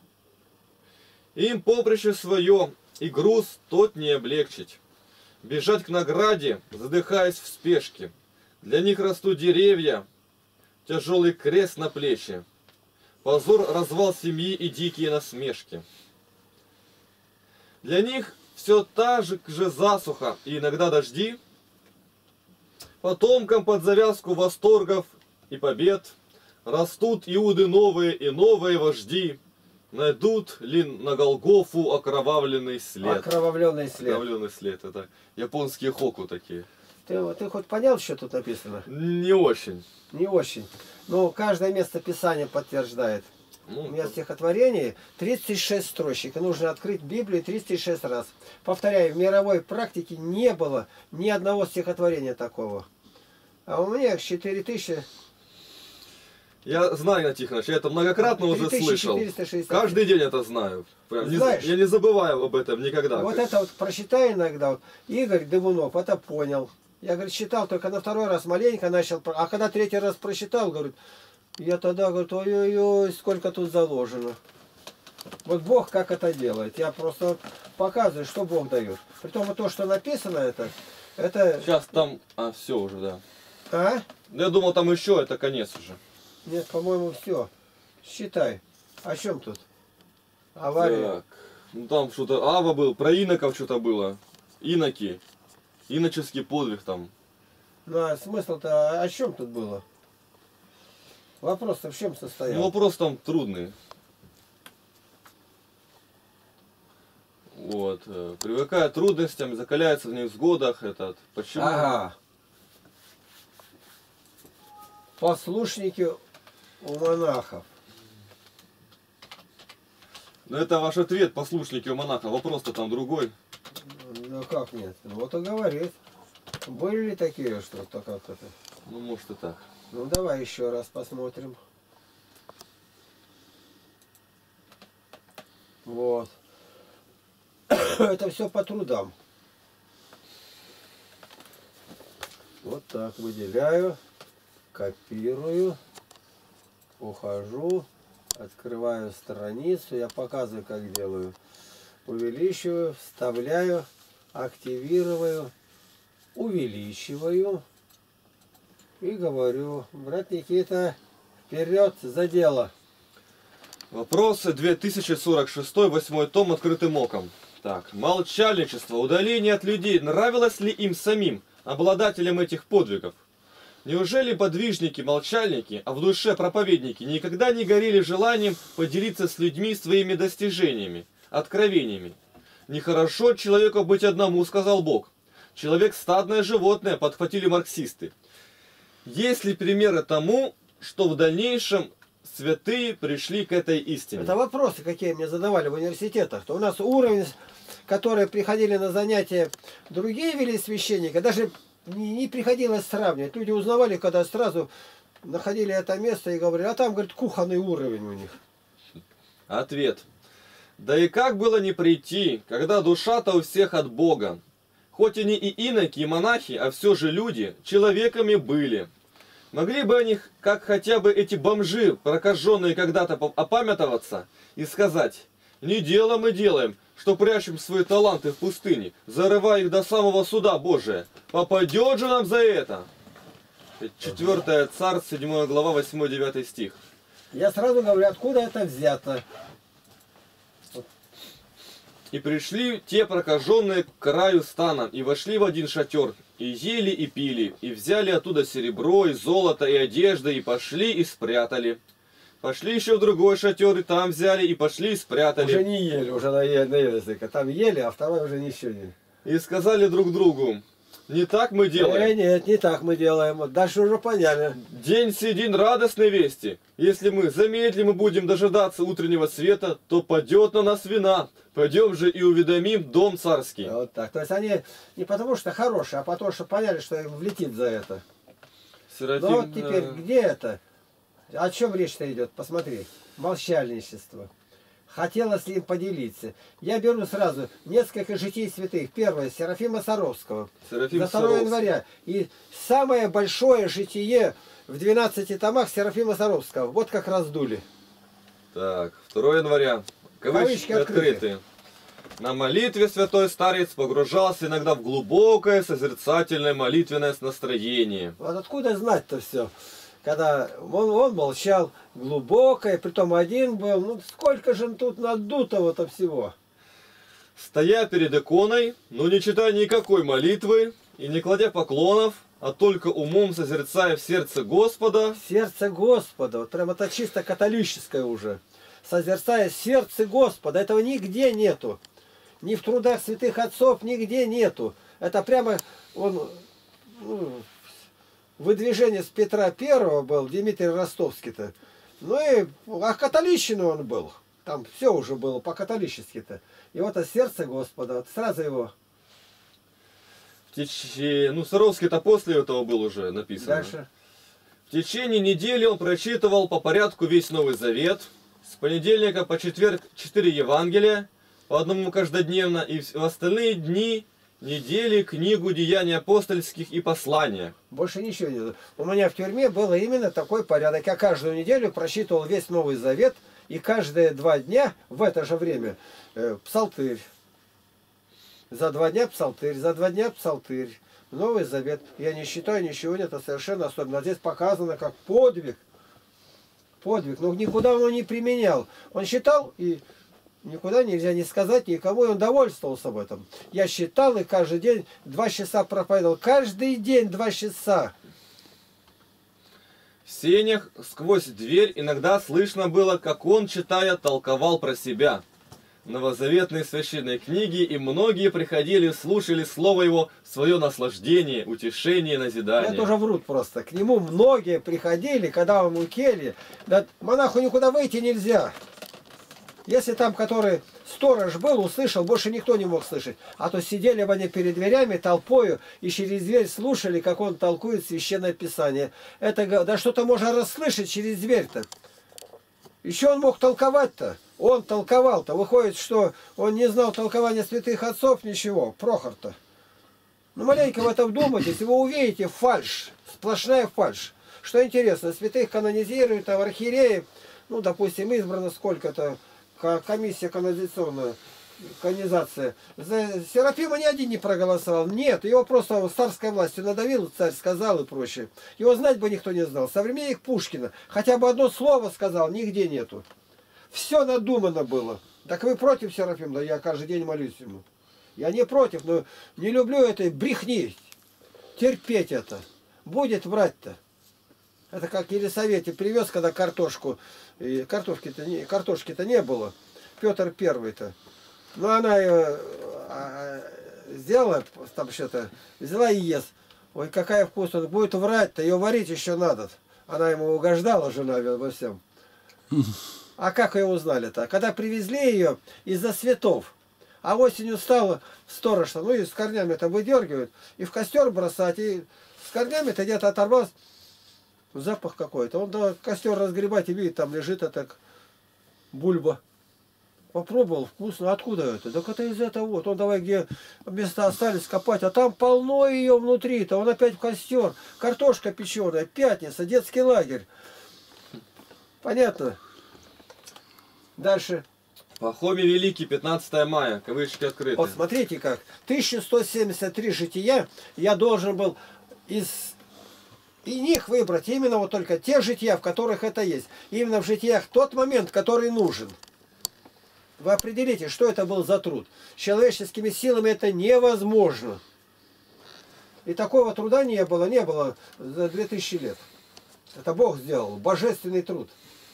Им поприще свое и груз тот не облегчить. Бежать к награде, задыхаясь в спешке. Для них растут деревья, тяжелый крест на плечи. Позор, развал семьи и дикие насмешки. Для них все та же, же засуха и иногда дожди. Потомкам под завязку восторгов и побед растут иуды новые и новые вожди. Найдут ли на Голгофу окровавленный след? Окровавленный след. Окровавленный след. Это японские хоку такие. Ты, ты хоть понял, что тут написано? Не очень. Не очень. Но каждое место писания подтверждает. Ну, У меня стихотворение тридцать шесть строчек. И нужно открыть Библию тридцать шесть раз. Повторяю, в мировой практике не было ни одного стихотворения такого. А у меня четыре тысячи Я знаю, Игнат Тихонович, я это многократно уже слышал. Каждый день это знаю. Прям не, я не забываю об этом никогда. Вот это вот прочитай иногда. Вот, Игорь Дымунов это понял. Я, говорит, читал только на второй раз маленько начал. А когда третий раз прочитал, говорит, я тогда, говорю, ой-ой-ой, сколько тут заложено. Вот Бог как это делает. Я просто вот показываю, что Бог дает. Притом вот то, что написано, это... это... Сейчас там... А, все уже, да. А? Я думал, там еще это конец уже. Нет, по-моему, все. Считай. О чем тут? Авария. Так. Ну там что-то... Ава был, про иноков что-то было. Иноки. Иноческий подвиг там. Ну а смысл-то о чем тут было? Вопрос-то в чем состоял? Ну вопрос там трудный. Вот. Привыкая к трудностям, закаляется в невзгодах. Этот. Почему? Ага. Послушники у монахов. Ну это ваш ответ, послушники у монаха. Вопрос-то там другой. Ну как нет? Вот и говорит. Были ли такие что-то как это? Ну может и так. Ну давай еще раз посмотрим. Вот. Это все по трудам. Вот так выделяю, копирую, ухожу, открываю страницу, я показываю, как делаю. Увеличиваю, вставляю, активирую, увеличиваю и говорю, брат Никита, вперед за дело. Вопросы две тысячи сорок шесть, восьмой том, открытым оком. Так, молчальничество, удаление от людей, нравилось ли им самим, обладателям этих подвигов? Неужели подвижники, молчальники, а в душе проповедники никогда не горели желанием поделиться с людьми своими достижениями, откровениями? Нехорошо человеку быть одному, сказал Бог. Человек стадное животное, подхватили марксисты. Есть ли примеры тому, что в дальнейшем святые пришли к этой истине? Это вопросы, какие мне задавали в университетах. То у нас уровень, которые приходили на занятия, другие вели священника, даже не, не приходилось сравнивать. Люди узнавали, когда сразу находили это место и говорили, а там, говорит, кухонный уровень у них. Ответ. Да и как было не прийти, когда душа-то у всех от Бога? Хоть они и иноки, и монахи, а все же люди, человеками были. Могли бы они, как хотя бы эти бомжи, прокаженные когда-то, опамятоваться и сказать, не дело мы делаем, что прячем свои таланты в пустыне, зарывая их до самого суда Божия. Попадет же нам за это. Четвертая Царств, седьмая глава, восьмой-девятый стих. Я сразу говорю, откуда это взято. И пришли те прокаженные к краю стана, и вошли в один шатер, и ели, и пили, и взяли оттуда серебро, и золото, и одежды, и пошли, и спрятали. Пошли еще в другой шатер, и там взяли, и пошли, и спрятали. Уже не ели, уже наелись. Там ели, а второй уже ничего не. И сказали друг другу, не так мы делаем. Э, нет, не так мы делаем. Вот дальше уже поняли. День сей день радостной вести. Если мы замедлим и будем дожидаться утреннего света, то падет на нас вина. Пойдем же и уведомим дом царский. Вот так. То есть они не потому что хорошие, а потому что поняли, что им влетит за это. Серафим, Ну вот теперь, да. где это? О чем речь-то идет? Посмотри. Молчальничество. Хотелось ли им поделиться. Я беру сразу несколько житий святых. Первое, Серафима Саровского. Серафим За второе Саровский. января. И самое большое житие в двенадцати томах Серафима Саровского. Вот как раздули. Так, второе января. Кавычки, Кавычки открыты. открыты. На молитве святой старец погружался иногда в глубокое созерцательное молитвенное настроение. Вот откуда знать-то все? Когда он, он молчал, глубокое, притом один был. Ну сколько же тут надутого-то всего? Стоя перед иконой, но не читая никакой молитвы и не кладя поклонов, а только умом созерцая в сердце Господа. Сердце Господа, вот прям это чисто католическое уже. Созерцая сердце Господа, этого нигде нету. Ни в трудах святых отцов нигде нету. Это прямо он, ну, выдвижение с Петра Первого был, Дмитрий Ростовский-то. Ну и а католичный он был. Там все уже было по-католически-то. И вот это сердце Господа, вот сразу его. В теч... Ну, Саровский-то после этого был уже написан. Дальше. В В течение недели он прочитывал по порядку весь Новый Завет, с понедельника по четверг четыре Евангелия, по одному каждодневно, и в остальные дни недели книгу Деяний апостольских и послания. Больше ничего не было. У меня в тюрьме было именно такой порядок. Я каждую неделю прочитывал весь Новый Завет, и каждые два дня в это же время э, псалтырь. За два дня псалтырь, за два дня псалтырь. Новый Завет. Я не считаю ничего, это совершенно особенно. Здесь показано как подвиг. Подвиг. Но никуда он не применял. Он считал, и никуда нельзя не сказать никому, и он довольствовался об этом. Я считал, и каждый день два часа проповедовал. Каждый день два часа. В сенях сквозь дверь иногда слышно было, как он, читая, толковал про себя. Новозаветные священные книги, и многие приходили, слушали слово его, свое наслаждение, утешение, назидание. Это уже врут просто. К нему многие приходили, когда он у кельи. Да монаху никуда выйти нельзя. Если там, который сторож был, услышал, больше никто не мог слышать. А то сидели бы они перед дверями толпою и через дверь слушали, как он толкует Священное Писание. Это, да что-то можно расслышать через дверь-то. Еще он мог толковать-то. Он толковал-то. Выходит, что он не знал толкования святых отцов, ничего. Прохор-то. Ну, маленько в это вдумайтесь, вы увидите фальшь. Сплошная фальшь. Что интересно, святых канонизируют, а в архиереи, ну, допустим, избрано сколько-то, комиссия канонизационная, канонизация. За Серафима ни один не проголосовал. Нет, его просто царской властью надавил, царь сказал и прочее. Его знать бы никто не знал. Современник Пушкина хотя бы одно слово сказал, нигде нету. Все надумано было. Так вы против Серафима? Да я каждый день молюсь ему. Я не против, но не люблю этой брехни. Терпеть это. Будет врать-то. Это как Елисавете привез, когда картошку. И картошки-то не, картошки-то не было. Петр Первый-то. Ну, она ее а, сделала, там что-то, взяла и ест. Ой, какая вкусная. Будет врать-то, ее варить еще надо. Она ему угождала, жена, во всем. А как ее узнали-то? Когда привезли ее из-за цветов, а осенью стало сторож, ну и с корнями это выдергивают, и в костер бросать, и с корнями-то где-то оторвался. Запах какой-то. Он да, костер разгребать и видит, там лежит это бульба. Попробовал, вкусно. Откуда это? Так это из этого вот. Он давай, где места остались копать, а там полно ее внутри-то. Он опять в костер. Картошка печеная, пятница, детский лагерь. Понятно? Дальше. Пахомий Великий, пятнадцатое мая, кавычки открыты. Вот смотрите как. тысяча сто семьдесят три жития я должен был из и них выбрать именно вот только те жития, в которых это есть. Именно в житиях тот момент, который нужен. Вы определите, что это был за труд. С человеческими силами это невозможно. И такого труда не было, не было за две тысячи лет. Это Бог сделал, божественный труд.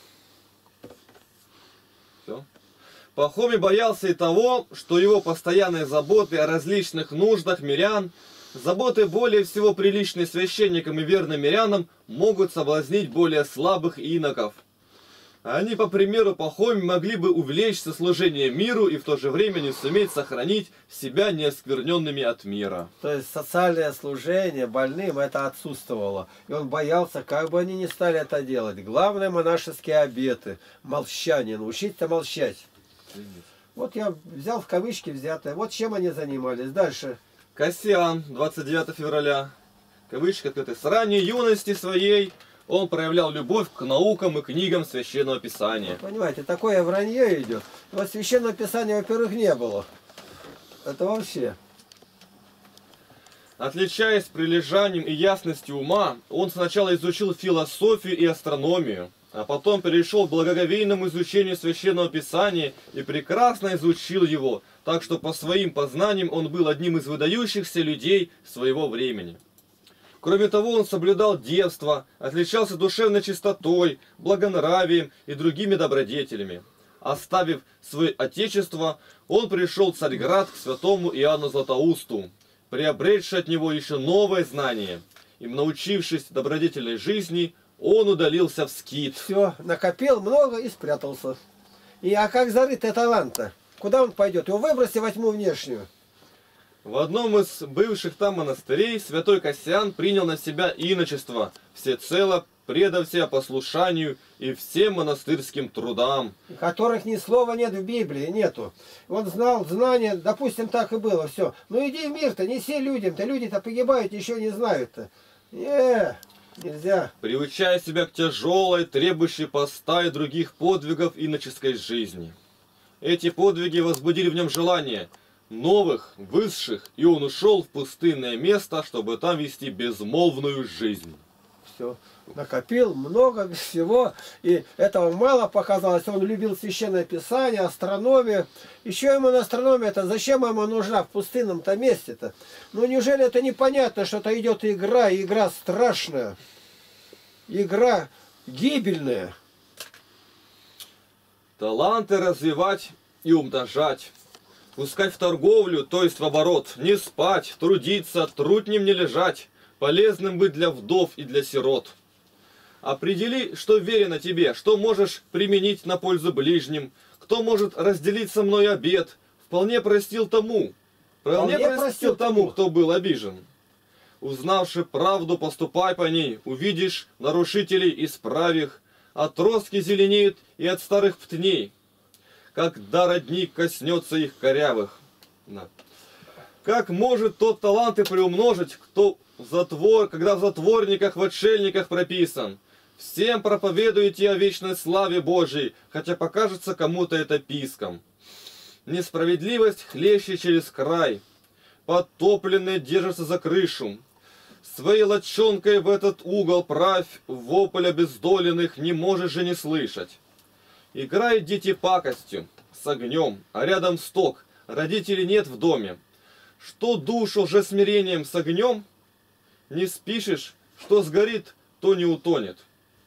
Все. Пахомий боялся и того, что его постоянные заботы о различных нуждах мирян, заботы более всего приличные священникам и верным мирянам, могут соблазнить более слабых иноков. Они, по примеру Пахомия, могли бы увлечься служением миру и в то же время не суметь сохранить себя неоскверненными от мира. То есть социальное служение больным это отсутствовало. И он боялся, как бы они не стали это делать. Главное монашеские обеты, молчание, научиться молчать. Вот я взял в кавычки взятое. Вот чем они занимались. Дальше. Кассиан, двадцать девятое февраля, кавычка открыты. С ранней юности своей он проявлял любовь к наукам и книгам Священного Писания. Понимаете, такое вранье идет. Вот Священного Писания, во-первых, не было. Это вообще. Отличаясь прилежанием и ясностью ума, он сначала изучил философию и астрономию, а потом перешел к благоговейному изучению Священного Писания и прекрасно изучил его, так что по своим познаниям он был одним из выдающихся людей своего времени. Кроме того, он соблюдал девство, отличался душевной чистотой, благонравием и другими добродетелями. Оставив свое отечество, он пришел в Царьград к святому Иоанну Златоусту, приобретший от него еще новое знание, и, научившись добродетельной жизни, он удалился в скит. Все, накопил много и спрятался. И а как зарытый талант-то? Куда он пойдет? Его выброси во тьму внешнюю. В одном из бывших там монастырей святой Кассиан принял на себя иночество, всецело предав себя послушанию и всем монастырским трудам. Которых ни слова нет в Библии, нету. Он знал знания, допустим, так и было, все. Ну иди в мир-то, неси людям-то, люди-то погибают, еще не знают-то. Не, нельзя. Приучая себя к тяжелой, требующей поста и других подвигов иноческой жизни. Эти подвиги возбудили в нем желание новых, высших, и он ушел в пустынное место, чтобы там вести безмолвную жизнь. Все. Накопил много всего, и этого мало показалось. Он любил священное писание, астрономию. Еще ему на астрономия-то, зачем ему нужна в пустынном-то месте-то? Ну неужели это непонятно, что это идет игра, и игра страшная, игра гибельная. Таланты развивать и умножать, пускать в торговлю, то есть в оборот, не спать, трудиться, труднем не лежать, полезным быть для вдов и для сирот. Определи, что верено тебе, что можешь применить на пользу ближним, кто может разделить со мной обет, вполне простил тому, вполне, вполне простил, простил тому, кто был обижен. Узнавши правду, поступай по ней, увидишь нарушителей, исправь их, отростки зеленеют и от старых птней, когда родник коснется их корявых. Да. Как может тот таланты приумножить, кто в затвор, когда в затворниках, в отшельниках прописан? Всем проповедуете о вечной славе Божией, хотя покажется кому-то это писком. Несправедливость хлещет через край, подтопленные держатся за крышу. Своей лочонкой в этот угол правь, вопль обездоленных не можешь же не слышать. Играют дети пакостью, с огнем, а рядом сток, родителей нет в доме. Что душу уже смирением с огнем, не спишешь, что сгорит, то не утонет.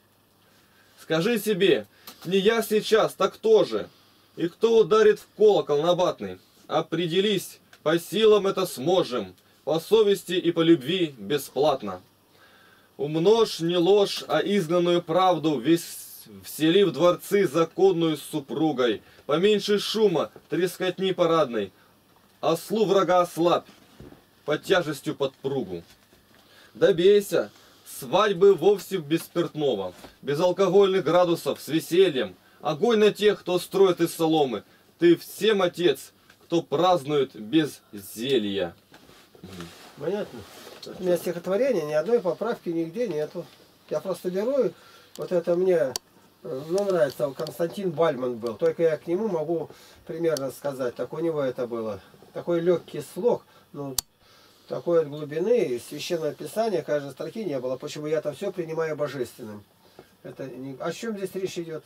Скажи себе, не я сейчас, так кто же? И кто ударит в колокол набатный? Определись, по силам это сможем, по совести и по любви бесплатно. Умножь не ложь, а изгнанную правду, весь всели в дворцы законную с супругой. Поменьше шума, трескотни парадной, ослу врага ослабь, под тяжестью подпругу. Добейся свадьбы вовсе без спиртного, без алкогольных градусов, с весельем. Огонь на тех, кто строит из соломы. Ты всем отец, кто празднует без зелья. Понятно. У меня стихотворение, ни одной поправки нигде нету. Я просто беру, вот это мне, ну, нравится, Константин Бальман был. Только я к нему могу примерно сказать, так у него это было. Такой легкий слог, ну, такой от глубины, и священное писание, каждой строки не было. Почему я-то все принимаю божественным. Это не... О чем здесь речь идет?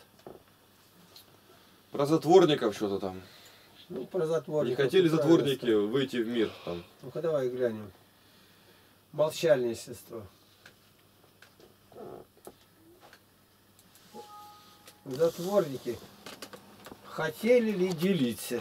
Про затворников что-то там. Ну, про затворников. Не хотели затворники выйти в мир там. Ну-ка давай глянем. Молчальничество. Затворники хотели ли делиться?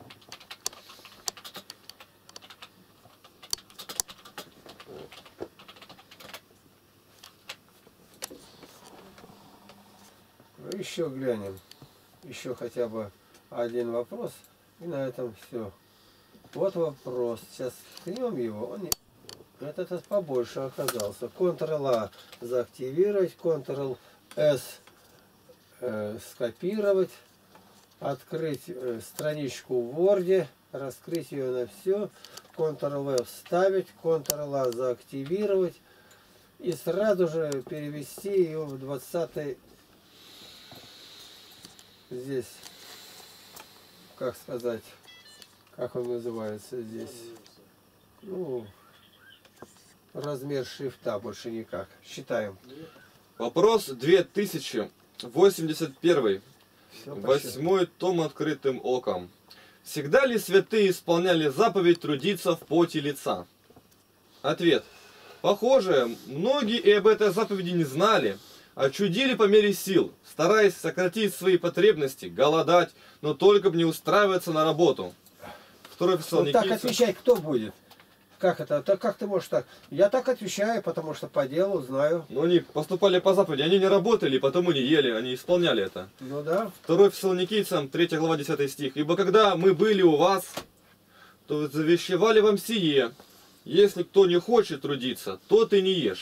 Ну, еще глянем. Еще хотя бы один вопрос. И на этом все. Вот вопрос. Сейчас ткнем его. Он не... Этот, этот побольше оказался. контрол-А заактивировать. контрол-С э, скопировать. Открыть э, страничку в Word. Раскрыть ее на все. контрол-В вставить. контрол-А заактивировать. И сразу же перевести ее в двадцатый. Здесь. Как сказать, как он называется здесь, ну, размер шрифта, больше никак. Считаем. Вопрос две тысячи восемьдесят один. Все, Восьмой том открытым оком. Всегда ли святые исполняли заповедь трудиться в поте лица? Ответ. Похоже, многие и об этой заповеди не знали, а чудили по мере сил, стараясь сократить свои потребности, голодать, но только бы не устраиваться на работу. Второй вот Фессалоникийцам... так отвечай, кто будет? Как это? Так как ты можешь так? Я так отвечаю, потому что по делу знаю. Но они поступали по заповеди, они не работали, потому не ели, они исполняли это. Ну да. Второй Фессалоникийцам, третья глава, десятый стих. «Ибо когда мы были у вас, то завещевали вам сие, если кто не хочет трудиться, тот и не ешь».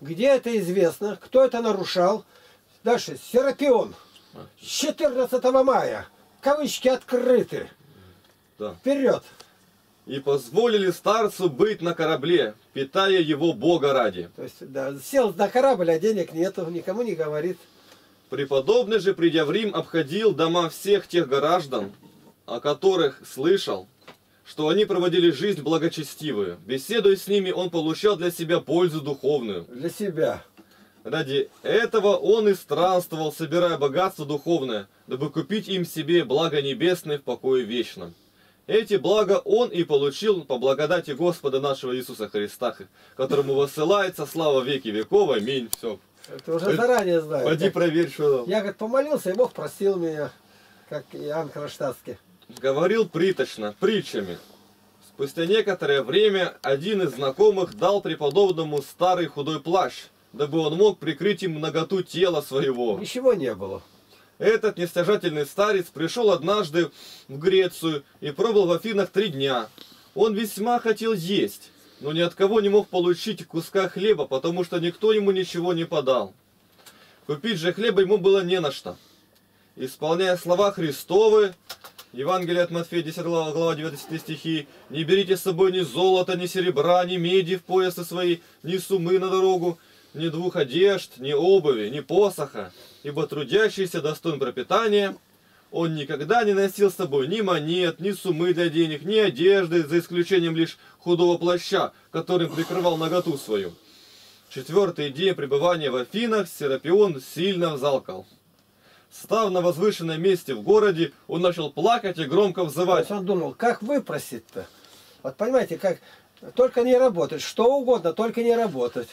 Где это известно? Кто это нарушал? Дальше. Серапион. четырнадцатого мая. Кавычки открыты. Да. Вперед. И позволили старцу быть на корабле, питая его Бога ради. То есть, да, сел на корабль, а денег нету, никому не говорит. Преподобный же, придя в Рим, обходил дома всех тех граждан, о которых слышал, что они проводили жизнь благочестивую. Беседуя с ними, он получал для себя пользу духовную. Для себя. Ради этого он и странствовал, собирая богатство духовное, дабы купить им себе благо небесное в покое вечном. Эти блага он и получил по благодати Господа нашего Иисуса Христа, которому воссылается слава веки веков. Аминь. Все. Это уже заранее знаю. Пойди проверь, что там. Я, говорит, помолился, и Бог простил меня, как Иоанн Кронштадтский. Говорил приточно, притчами. Спустя некоторое время один из знакомых дал преподобному старый худой плащ, дабы он мог прикрыть им наготу тела своего. Ничего не было. Этот нестяжательный старец пришел однажды в Грецию и пробыл в Афинах три дня. Он весьма хотел есть, но ни от кого не мог получить куска хлеба, потому что никто ему ничего не подал. Купить же хлеба ему было не на что. Исполняя слова Христовы, Евангелие от Матфея, десятая глава, девятнадцатый стихи, «Не берите с собой ни золота, ни серебра, ни меди в поясы свои, ни сумы на дорогу, ни двух одежд, ни обуви, ни посоха, ибо трудящийся достоин пропитания». Он никогда не носил с собой ни монет, ни сумы для денег, ни одежды, за исключением лишь худого плаща, которым прикрывал наготу свою. Четвертый день пребывания в Афинах Серапион сильно взалкал. Став на возвышенном месте в городе, он начал плакать и громко То взывать. есть он думал, как выпросить-то? Вот понимаете, как только не работать, что угодно, только не работать.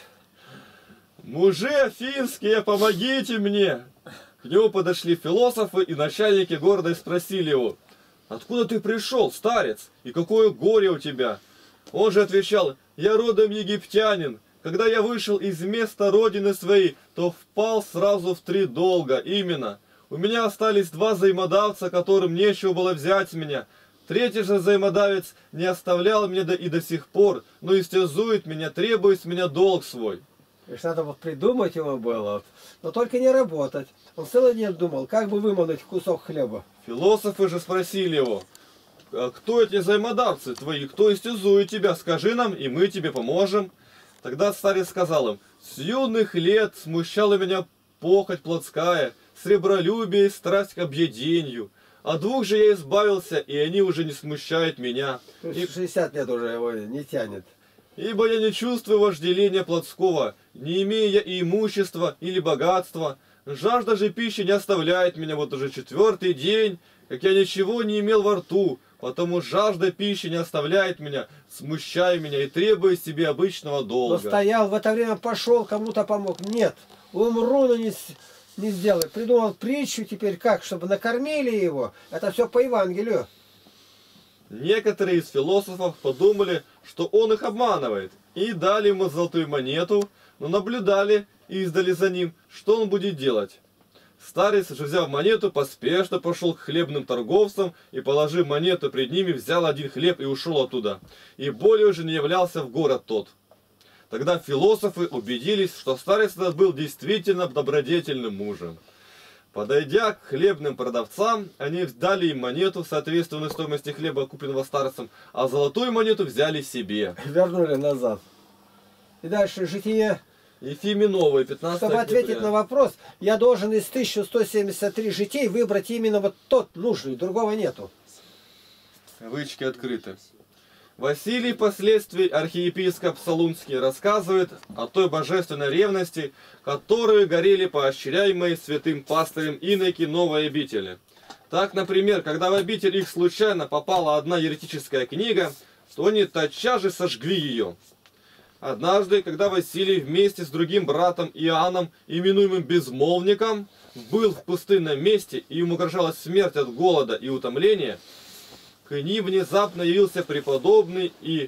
«Мужи афинские, помогите мне!» К нему подошли философы и начальники города и спросили его: «Откуда ты пришел, старец, и какое горе у тебя?» Он же отвечал: «Я родом египтянин. Когда я вышел из места родины своей, то впал сразу в три долга. Именно, у меня остались два взаимодавца, которым нечего было взять с меня. Третий же взаимодавец не оставлял меня до и до сих пор, но истязует меня, требуя с меня долг свой». Лишь надо было придумать ему было, но только не работать. Он целый день думал, как бы вымануть кусок хлеба. Философы же спросили его: «А кто эти взаимодавцы твои, кто истязует тебя? Скажи нам, и мы тебе поможем». Тогда старец сказал им: «С юных лет смущала меня похоть плотская, сребролюбие и страсть к объедению. От двух же я избавился, и они уже не смущают меня. То есть шестьдесят лет уже его не тянет. Ибо я не чувствую вожделения плотского, не имея я и имущества или богатства. Жажда же пищи не оставляет меня вот уже четвертый день, как я ничего не имел во рту, потому жажда пищи не оставляет меня, смущая меня и требуя себе обычного Но долга». стоял, в это время пошел, кому-то помог. Нет, умру, но не, с- не сделай. Придумал притчу теперь как, чтобы накормили его. Это все по Евангелию. Некоторые из философов подумали, что он их обманывает, и дали ему золотую монету, но наблюдали и издали за ним, что он будет делать. Старец же, взяв монету, поспешно пошел к хлебным торговцам и, положив монету пред ними, взял один хлеб и ушел оттуда, и более уже не являлся в город тот. Тогда философы убедились, что старец этот был действительно добродетельным мужем. Подойдя к хлебным продавцам, они дали им монету, соответственную стоимости хлеба, купленного старцем, а золотую монету взяли себе. Вернули назад. И дальше житие. Ефимий Новый, пятнадцатое Чтобы ответить октября. на вопрос, я должен из тысячи сто семьдесят три житий выбрать именно вот тот нужный, другого нету. Кавычки открыты. Василий, впоследствии архиепископ Солунский, рассказывает о той божественной ревности, которую горели поощряемые святым пастырем иноки новой обители. Так, например, когда в обитель их случайно попала одна еретическая книга, то они тотчас же сожгли ее. Однажды, когда Василий вместе с другим братом Иоанном, именуемым Безмолвником, был в пустынном месте и ему угрожала смерть от голода и утомления, к ним внезапно явился преподобный и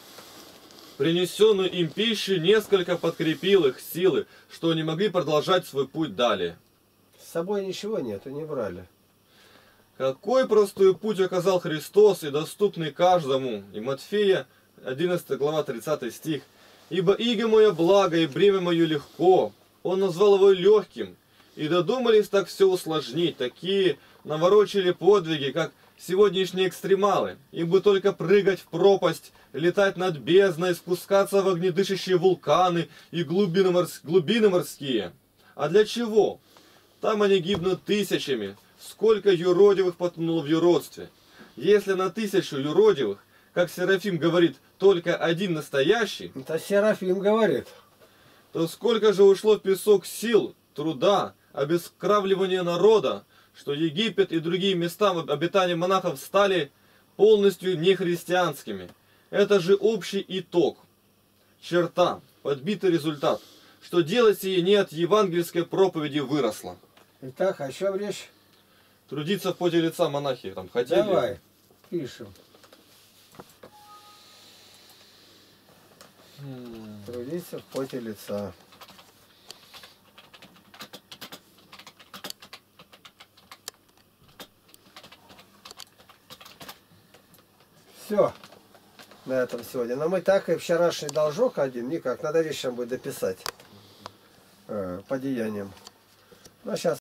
принесенную им пищу несколько подкрепил их силы, что они могли продолжать свой путь далее. С собой ничего нету, не брали. Какой простой путь оказал Христос и доступный каждому. И Матфея, одиннадцатая глава, тридцатый стих. Ибо иго мое благо и бремя мое легко. Он назвал его легким. И додумались так все усложнить. Такие наворочили подвиги, как сегодняшние экстремалы. Им бы только прыгать в пропасть, летать над бездной, спускаться в огнедышащие вулканы и глубины, морс... глубины морские. А для чего? Там они гибнут тысячами. Сколько юродивых потонуло в юродстве. Если на тысячу юродивых, как Серафим говорит, только один настоящий, Это Серафим говорит. то сколько же ушло в песок сил, труда, обескравливания народа, что Египет и другие места обитания монахов стали полностью нехристианскими. Это же общий итог, черта, подбитый результат, что дело сие не от евангельской проповеди выросло. Итак, о чем речь? Трудиться в поте лица монахи там хотели. Давай, пишем. Трудиться в поте лица. Все. На этом сегодня. Но мы так и вчерашний должок один никак. Надо вечером будет дописать. Э, по деяниям. Ну, а сейчас